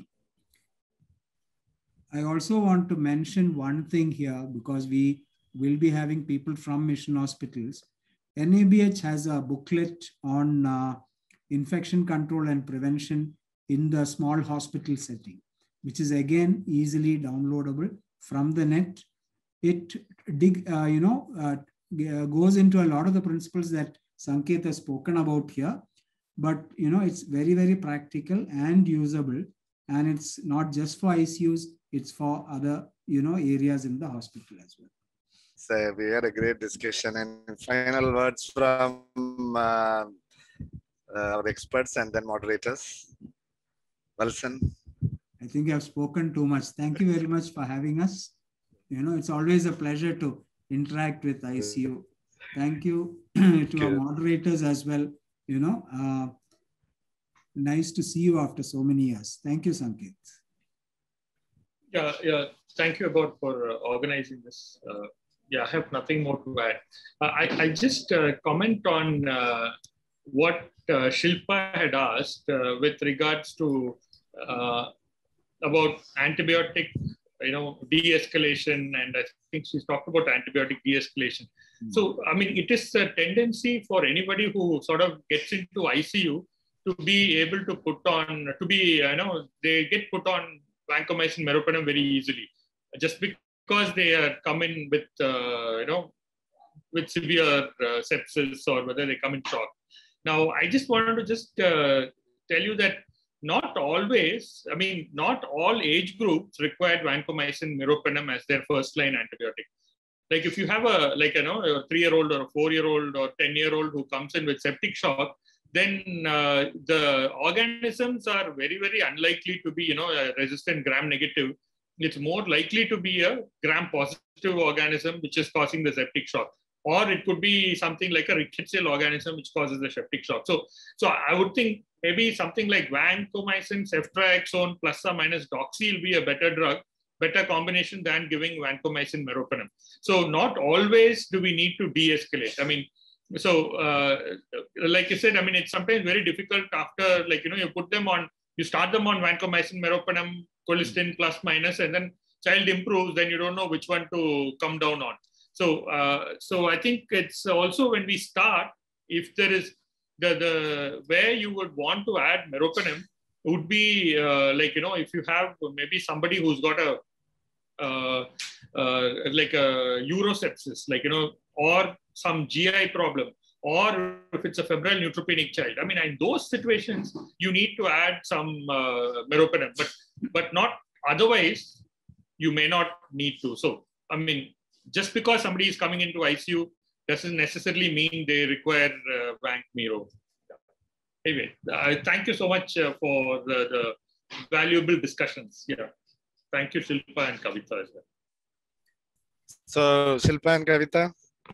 I also want to mention one thing here, because we will be having people from mission hospitals. NABH has a booklet on infection control and prevention in the small hospital setting, which is again easily downloadable from the net. It goes into a lot of the principles that Sanket has spoken about here, but it's very, very practical and usable, and it's not just for ICUs. It's for other, areas in the hospital as well. So we had a great discussion, and final words from our experts and then moderators. Wilson. I think I've spoken too much. Thank you very much for having us. It's always a pleasure to interact with ICU. Thank you to our moderators as well. Nice to see you after so many years. Thank you, Sanket. Yeah. Thank you for organizing this. I have nothing more to add. I just comment on what Shilpa had asked with regards to about antibiotic, de-escalation, and I think she's talked about antibiotic de-escalation. So, I mean, it is a tendency for anybody who sort of gets into ICU to be able to put on, they get put on vancomycin, meropenem very easily, just because they are come in with, with severe sepsis, or whether they come in shock. Now, I just wanted to just tell you that not always, I mean, not all age groups require vancomycin, meropenem as their first line antibiotic. Like if you have a 3-year-old or a 4-year-old or 10-year-old who comes in with septic shock, then the organisms are very, very unlikely to be, resistant gram-negative. It's more likely to be a gram-positive organism which is causing the septic shock. Or it could be something like a rickettsial organism which causes the septic shock. So I would think maybe something like vancomycin, ceftriaxone plus or minus doxy will be a better drug, better combination than giving vancomycin, meropenem. So not always do we need to de-escalate. I mean, so like you said, I mean, it's sometimes very difficult after, you put them on, you start them on vancomycin, meropenem, colistin plus minus, and then child improves, then you don't know which one to come down on. So I think it's also when we start, if there is the where you would want to add meropenem would be if you have maybe somebody who's got a like a urosepsis, or some GI problem, or if it's a febrile neutropenic child. I mean, in those situations, you need to add some meropenem, but not otherwise, you may not need to. So, I mean, just because somebody is coming into ICU doesn't necessarily mean they require vanc mero. Anyway, thank you so much for the valuable discussions. Yeah, thank you, Shilpa and Kavita as well. So, Shilpa and Kavita.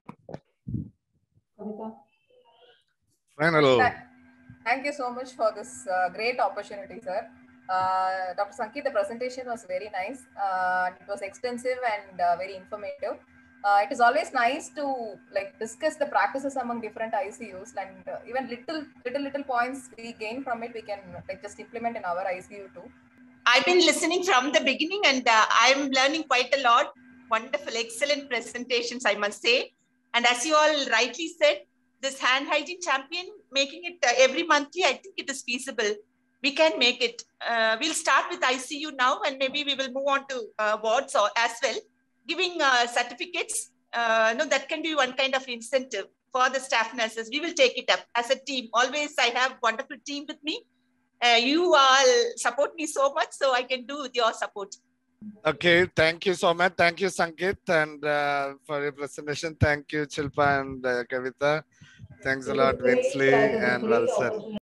Final. Thank you so much for this great opportunity, sir. Dr. Sankeet, the presentation was very nice. It was extensive and very informative. It is always nice to discuss the practices among different ICUs, and even little points we gain from it, we can just implement in our ICU too. I've been listening from the beginning, and I'm learning quite a lot. Wonderful, excellent presentations, I must say. And as you all rightly said, this hand hygiene champion, making it every monthly, I think it is feasible. We can make it. We'll start with ICU now, and maybe we will move on to wards as well. Giving certificates, that can be one kind of incentive for the staff nurses. We will take it up as a team. Always, I have a wonderful team with me. You all support me so much, so I can do with your support. Okay, thank you so much. Thank you, Sankeet, and for your presentation. Thank you, Shilpa and Kavita. Thanks a lot, Winsley, and well said.